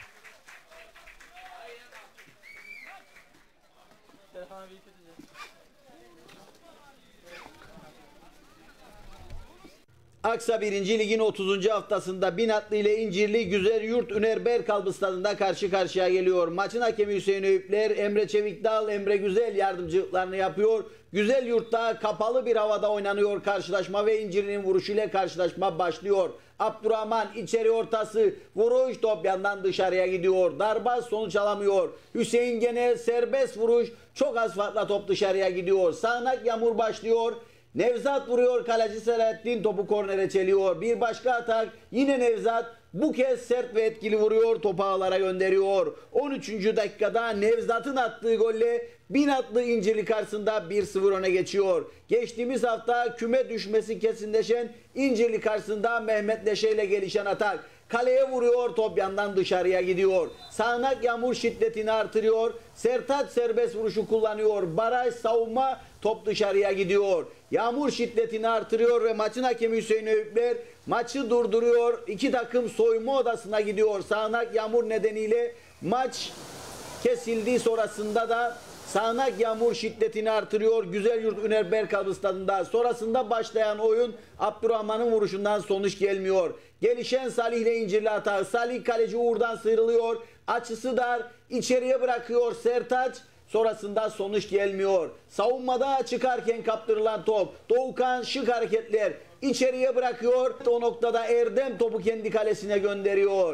Aksa 1. Lig'in 30. haftasında Binatlı ile İncirli Güzelyurt Üner Berkalbı stadında karşı karşıya geliyor. Maçın hakemi Hüseyin Öğüpler, Emre Çevikdal, Emre Güzel yardımcılıklarını yapıyor. Güzelyurt'ta kapalı bir havada oynanıyor karşılaşma ve İncirli'nin vuruşuyla karşılaşma başlıyor. Abdurrahman içeri ortası, vuruş, top yandan dışarıya gidiyor. Darbaz sonuç alamıyor. Hüseyin gene serbest vuruş, çok az farkla top dışarıya gidiyor. Sağnak yağmur başlıyor. Nevzat vuruyor, kaleci Selahattin topu kornere çeliyor. Bir başka atak, yine Nevzat, bu kez sert ve etkili vuruyor, topu ağlara gönderiyor. 13. dakikada Nevzat'ın attığı golle Binatlı İncirli karşısında 1-0 öne geçiyor. Geçtiğimiz hafta küme düşmesi kesinleşen İncirli karşısında Mehmet Neşe ile gelişen atak. Kaleye vuruyor, top yandan dışarıya gidiyor. Sağnak yağmur şiddetini artırıyor. Sertaç serbest vuruşu kullanıyor. Baraj, savunma, top dışarıya gidiyor. Yağmur şiddetini artırıyor ve maçın hakemi Hüseyin Öğüpler maçı durduruyor. İki takım soyunma odasına gidiyor. Sağnak yağmur nedeniyle maç kesildiği sonrasında da sağanak yağmur şiddetini artırıyor Güzelyurt Üner Berkalbı stadında. Sonrasında başlayan oyun Abdurrahman'ın vuruşundan sonuç gelmiyor. Gelişen Salih ile İncirli hata. Salih kaleci Uğur'dan sıyrılıyor. Açısı dar. İçeriye bırakıyor Sertaç. Sonrasında sonuç gelmiyor. Savunmada çıkarken kaptırılan top. Doğukan şık hareketler. İçeriye bırakıyor. O noktada Erdem topu kendi kalesine gönderiyor.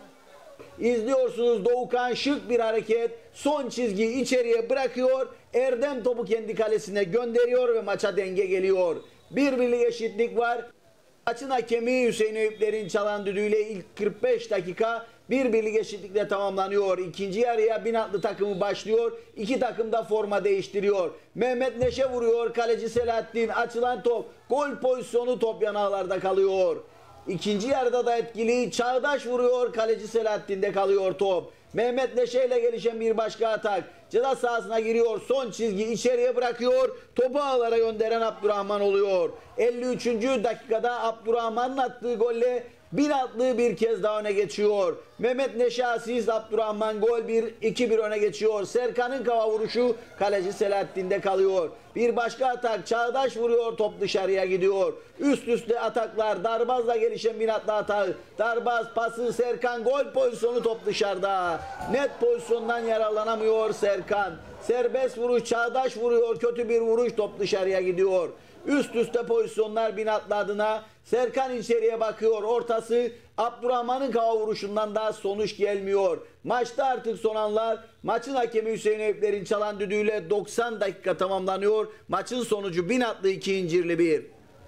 İzliyorsunuz, Doğukan şık bir hareket. Son çizgi içeriye bırakıyor. Erdem topu kendi kalesine gönderiyor ve maça denge geliyor. Birbirlik eşitlik var. Maçın hakemi Hüseyin Öğüpler'in çalan düdüğüyle ilk 45 dakika birbirlik eşitlikle tamamlanıyor. İkinci yarıya Binatlı takımı başlıyor. İki takım da forma değiştiriyor. Mehmet Neşe vuruyor. Kaleci Selahattin, açılan top. Gol pozisyonu, top yanağlarda kalıyor. İkinci yarıda da etkili. Çağdaş vuruyor. Kaleci Selahattin'de kalıyor top. Mehmet Neşe ile gelişen bir başka atak. Ceza sahasına giriyor. Son çizgi içeriye bırakıyor. Topu ağlara gönderen Abdurrahman oluyor. 53. dakikada Abdurrahman'ın attığı golle Binatlı bir kez daha öne geçiyor. Mehmet Neşe asist, Abdurrahman gol, 2-1 öne geçiyor. Serkan'ın kafa vuruşu kaleci Selahattin'de kalıyor. Bir başka atak, Çağdaş vuruyor, top dışarıya gidiyor. Üst üste ataklar, Darbaz'la gelişen Binatlı atağı. Darbaz pası, Serkan gol pozisyonu, top dışarıda. Net pozisyondan yararlanamıyor Serkan. Serbest vuruş, Çağdaş vuruyor, kötü bir vuruş, top dışarıya gidiyor. Üst üste pozisyonlar Binatlı adına. Serkan içeriye bakıyor. Ortası, Abdurrahman'ın kafa vuruşundan da sonuç gelmiyor. Maçta artık son anlar. Maçın hakemi Hüseyin Öğüpler'in çalan düdüğüyle 90 dakika tamamlanıyor. Maçın sonucu Binatlı 2, İncirli 1.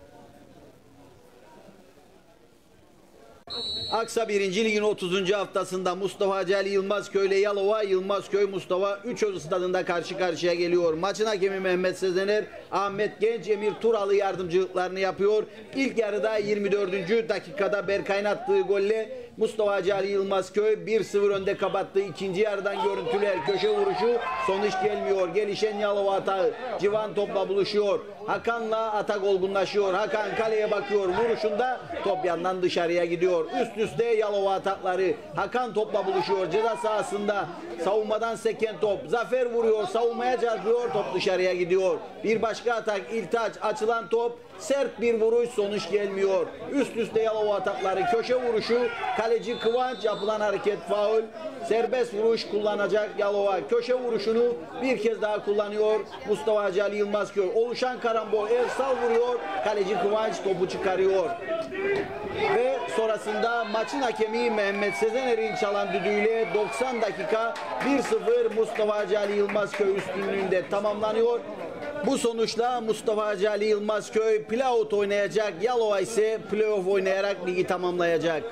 Aksa 1. Lig'in 30. haftasında Mustafa Hacı Ali Yılmazköy ile Yalova, Yılmazköy Mustafa Üçözü stadında karşı karşıya geliyor. Maçın hakemi Mehmet Sezener, Ahmet Genç, Emir Turalı yardımcılıklarını yapıyor. İlk yarıda 24. dakikada Berkay'ın attığı golle Mustafa Hacı Ali Yılmazköy 1-0 önde kapattı. İkinci yarıdan görüntüler, köşe vuruşu, sonuç gelmiyor. Gelişen Yalova atağı, Civan topla buluşuyor. Hakan'la atak olgunlaşıyor. Hakan kaleye bakıyor. Vuruşunda top yandan dışarıya gidiyor. Üst üste Yalova atakları. Hakan topla buluşuyor. Ceza sahasında savunmadan seken top. Zafer vuruyor. Savunmaya çarpıyor. Top dışarıya gidiyor. Bir başka atak. İltaç. Açılan top. Sert bir vuruş. Sonuç gelmiyor. Üst üste Yalova atakları. Köşe vuruşu. Kaleci Kıvanç. Yapılan hareket faul. Serbest vuruş kullanacak Yalova. Köşe vuruşunu bir kez daha kullanıyor Mustafa Hacı Ali Yılmazköy. Oluşan karambol. Ersal vuruyor. Kaleci Kıvanç topu çıkarıyor. Ve sonrasında maçın hakemi Mehmet Sezener'in çalan düdüğüyle 90 dakika 1-0 Mustafa Hacı Ali Yılmazköy üstünlüğünde tamamlanıyor. Bu sonuçla Mustafa Hacı Ali Yılmazköy play-out oynayacak. Yalova ise play-off oynayarak ligi tamamlayacak.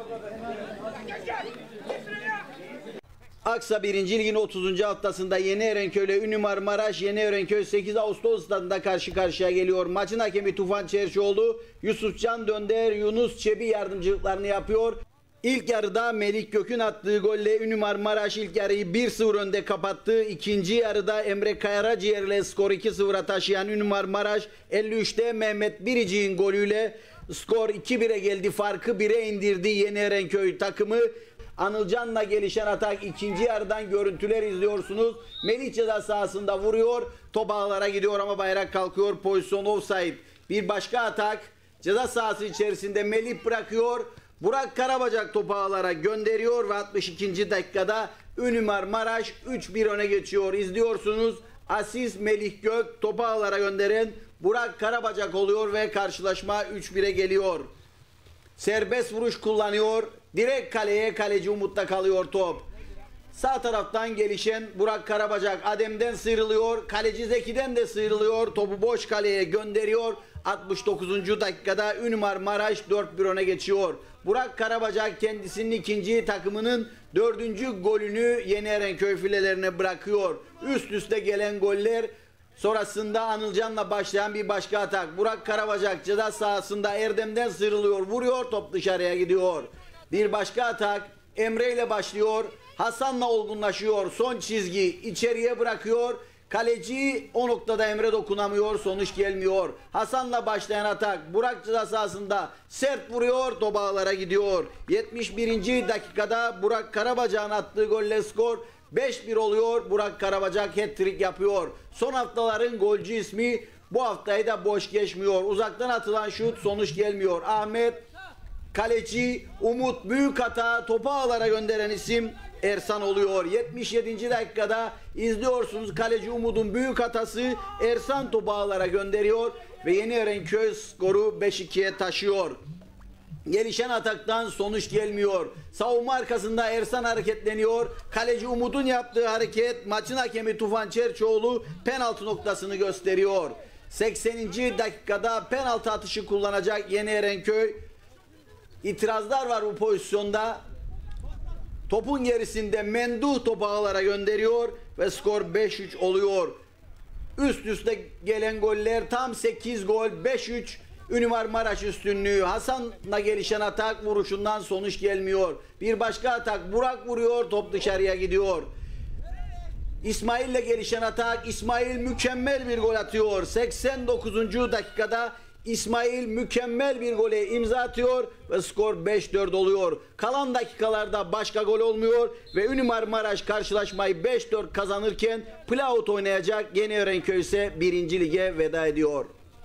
Aksa 1. Lig'in 30. haftasında Yeni Erenköy ile Ünlü Marmaraş, Yeni Erenköy 8 Ağustos stadında karşı karşıya geliyor. Maçın hakemi Tufan Çerçioğlu, Yusufcan Dönder, Yunus Çebi yardımcılıklarını yapıyor. İlk yarıda Melik Gök'ün attığı golle Ünlü Marmaraş ilk yarıyı 1-0 önde kapattı. İkinci yarıda Emre Kayaraciğer ile skor 2-0'a taşıyan Ünlü Marmaraş 53'te Mehmet Biricik'in golüyle skor 2-1'e geldi. Farkı 1'e indirdi Yeni Erenköy takımı. Anılcan'la gelişen atak, ikinci yarıdan görüntüler izliyorsunuz. Melih ceza sahasında vuruyor. Top ağlara gidiyor ama bayrak kalkıyor. Pozisyon offside. Bir başka atak. Ceza sahası içerisinde Melih bırakıyor. Burak Karabacak topu ağlara gönderiyor ve 62. dakikada Ünlü Marmaraş 3-1 öne geçiyor. İzliyorsunuz. Asist Melih Gök, topu ağlara gönderen Burak Karabacak oluyor ve karşılaşma 3-1'e geliyor. Serbest vuruş kullanıyor. Direkt kaleye, kaleci Umut'ta kalıyor top. Sağ taraftan gelişen Burak Karabacak Adem'den sıyrılıyor. Kaleci Zeki'den de sıyrılıyor. Topu boş kaleye gönderiyor. 69. dakikada Ünlü Marmaraş 4-1 öne geçiyor. Burak Karabacak kendisinin ikinci, takımının 4. golünü Yeni Erenköy filelerine bırakıyor. Üst üste gelen goller sonrasında Anılcan'la başlayan bir başka atak. Burak Karabacak ceza sahasında Erdem'den sıyrılıyor. Vuruyor, top dışarıya gidiyor. Bir başka atak Emre ile başlıyor. Hasan'la olgunlaşıyor. Son çizgi içeriye bırakıyor. Kaleci o noktada Emre dokunamıyor. Sonuç gelmiyor. Hasan'la başlayan atak Burak ceza sahasında sert vuruyor. Top ağlara gidiyor. 71. dakikada Burak Karabacak'ın attığı golle skor 5-1 oluyor. Burak Karabacak hat-trick yapıyor. Son haftaların golcü ismi bu haftayı da boş geçmiyor. Uzaktan atılan şut, sonuç gelmiyor. Ahmet, kaleci Umut, büyük hata, topu ağlara gönderen isim Ersan oluyor. 77. dakikada izliyorsunuz, kaleci Umut'un büyük hatası, Ersan topu ağlara gönderiyor ve Yeni Erenköy skoru 5-2'ye taşıyor. Gelişen ataktan sonuç gelmiyor. Savunma arkasında Ersan hareketleniyor. Kaleci Umut'un yaptığı hareket, maçın hakemi Tufan Çerçioğlu penaltı noktasını gösteriyor. 80. dakikada penaltı atışı kullanacak Yeni Erenköy. İtirazlar var bu pozisyonda. Topun gerisinde Menduh topu ağlara gönderiyor ve skor 5-3 oluyor. Üst üste gelen goller tam 8 gol, 5-3 Ünlü Marmaraş üstünlüğü. Hasan'la gelişen atak, vuruşundan sonuç gelmiyor. Bir başka atak Burak vuruyor, top dışarıya gidiyor. İsmail'le gelişen atak, İsmail mükemmel bir gol atıyor. 89. dakikada İsmail mükemmel bir gole imza atıyor ve skor 5-4 oluyor. Kalan dakikalarda başka gol olmuyor ve Ünlü Marmaraş karşılaşmayı 5-4 kazanırken play-out oynayacak. Yeni Erenköy ise 1. Lig'e veda ediyor.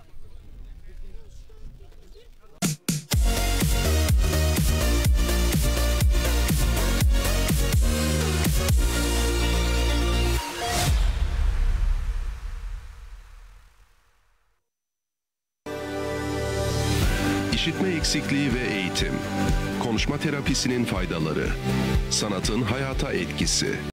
İşitme eksikliği ve eğitim, konuşma terapisinin faydaları, sanatın hayata etkisi.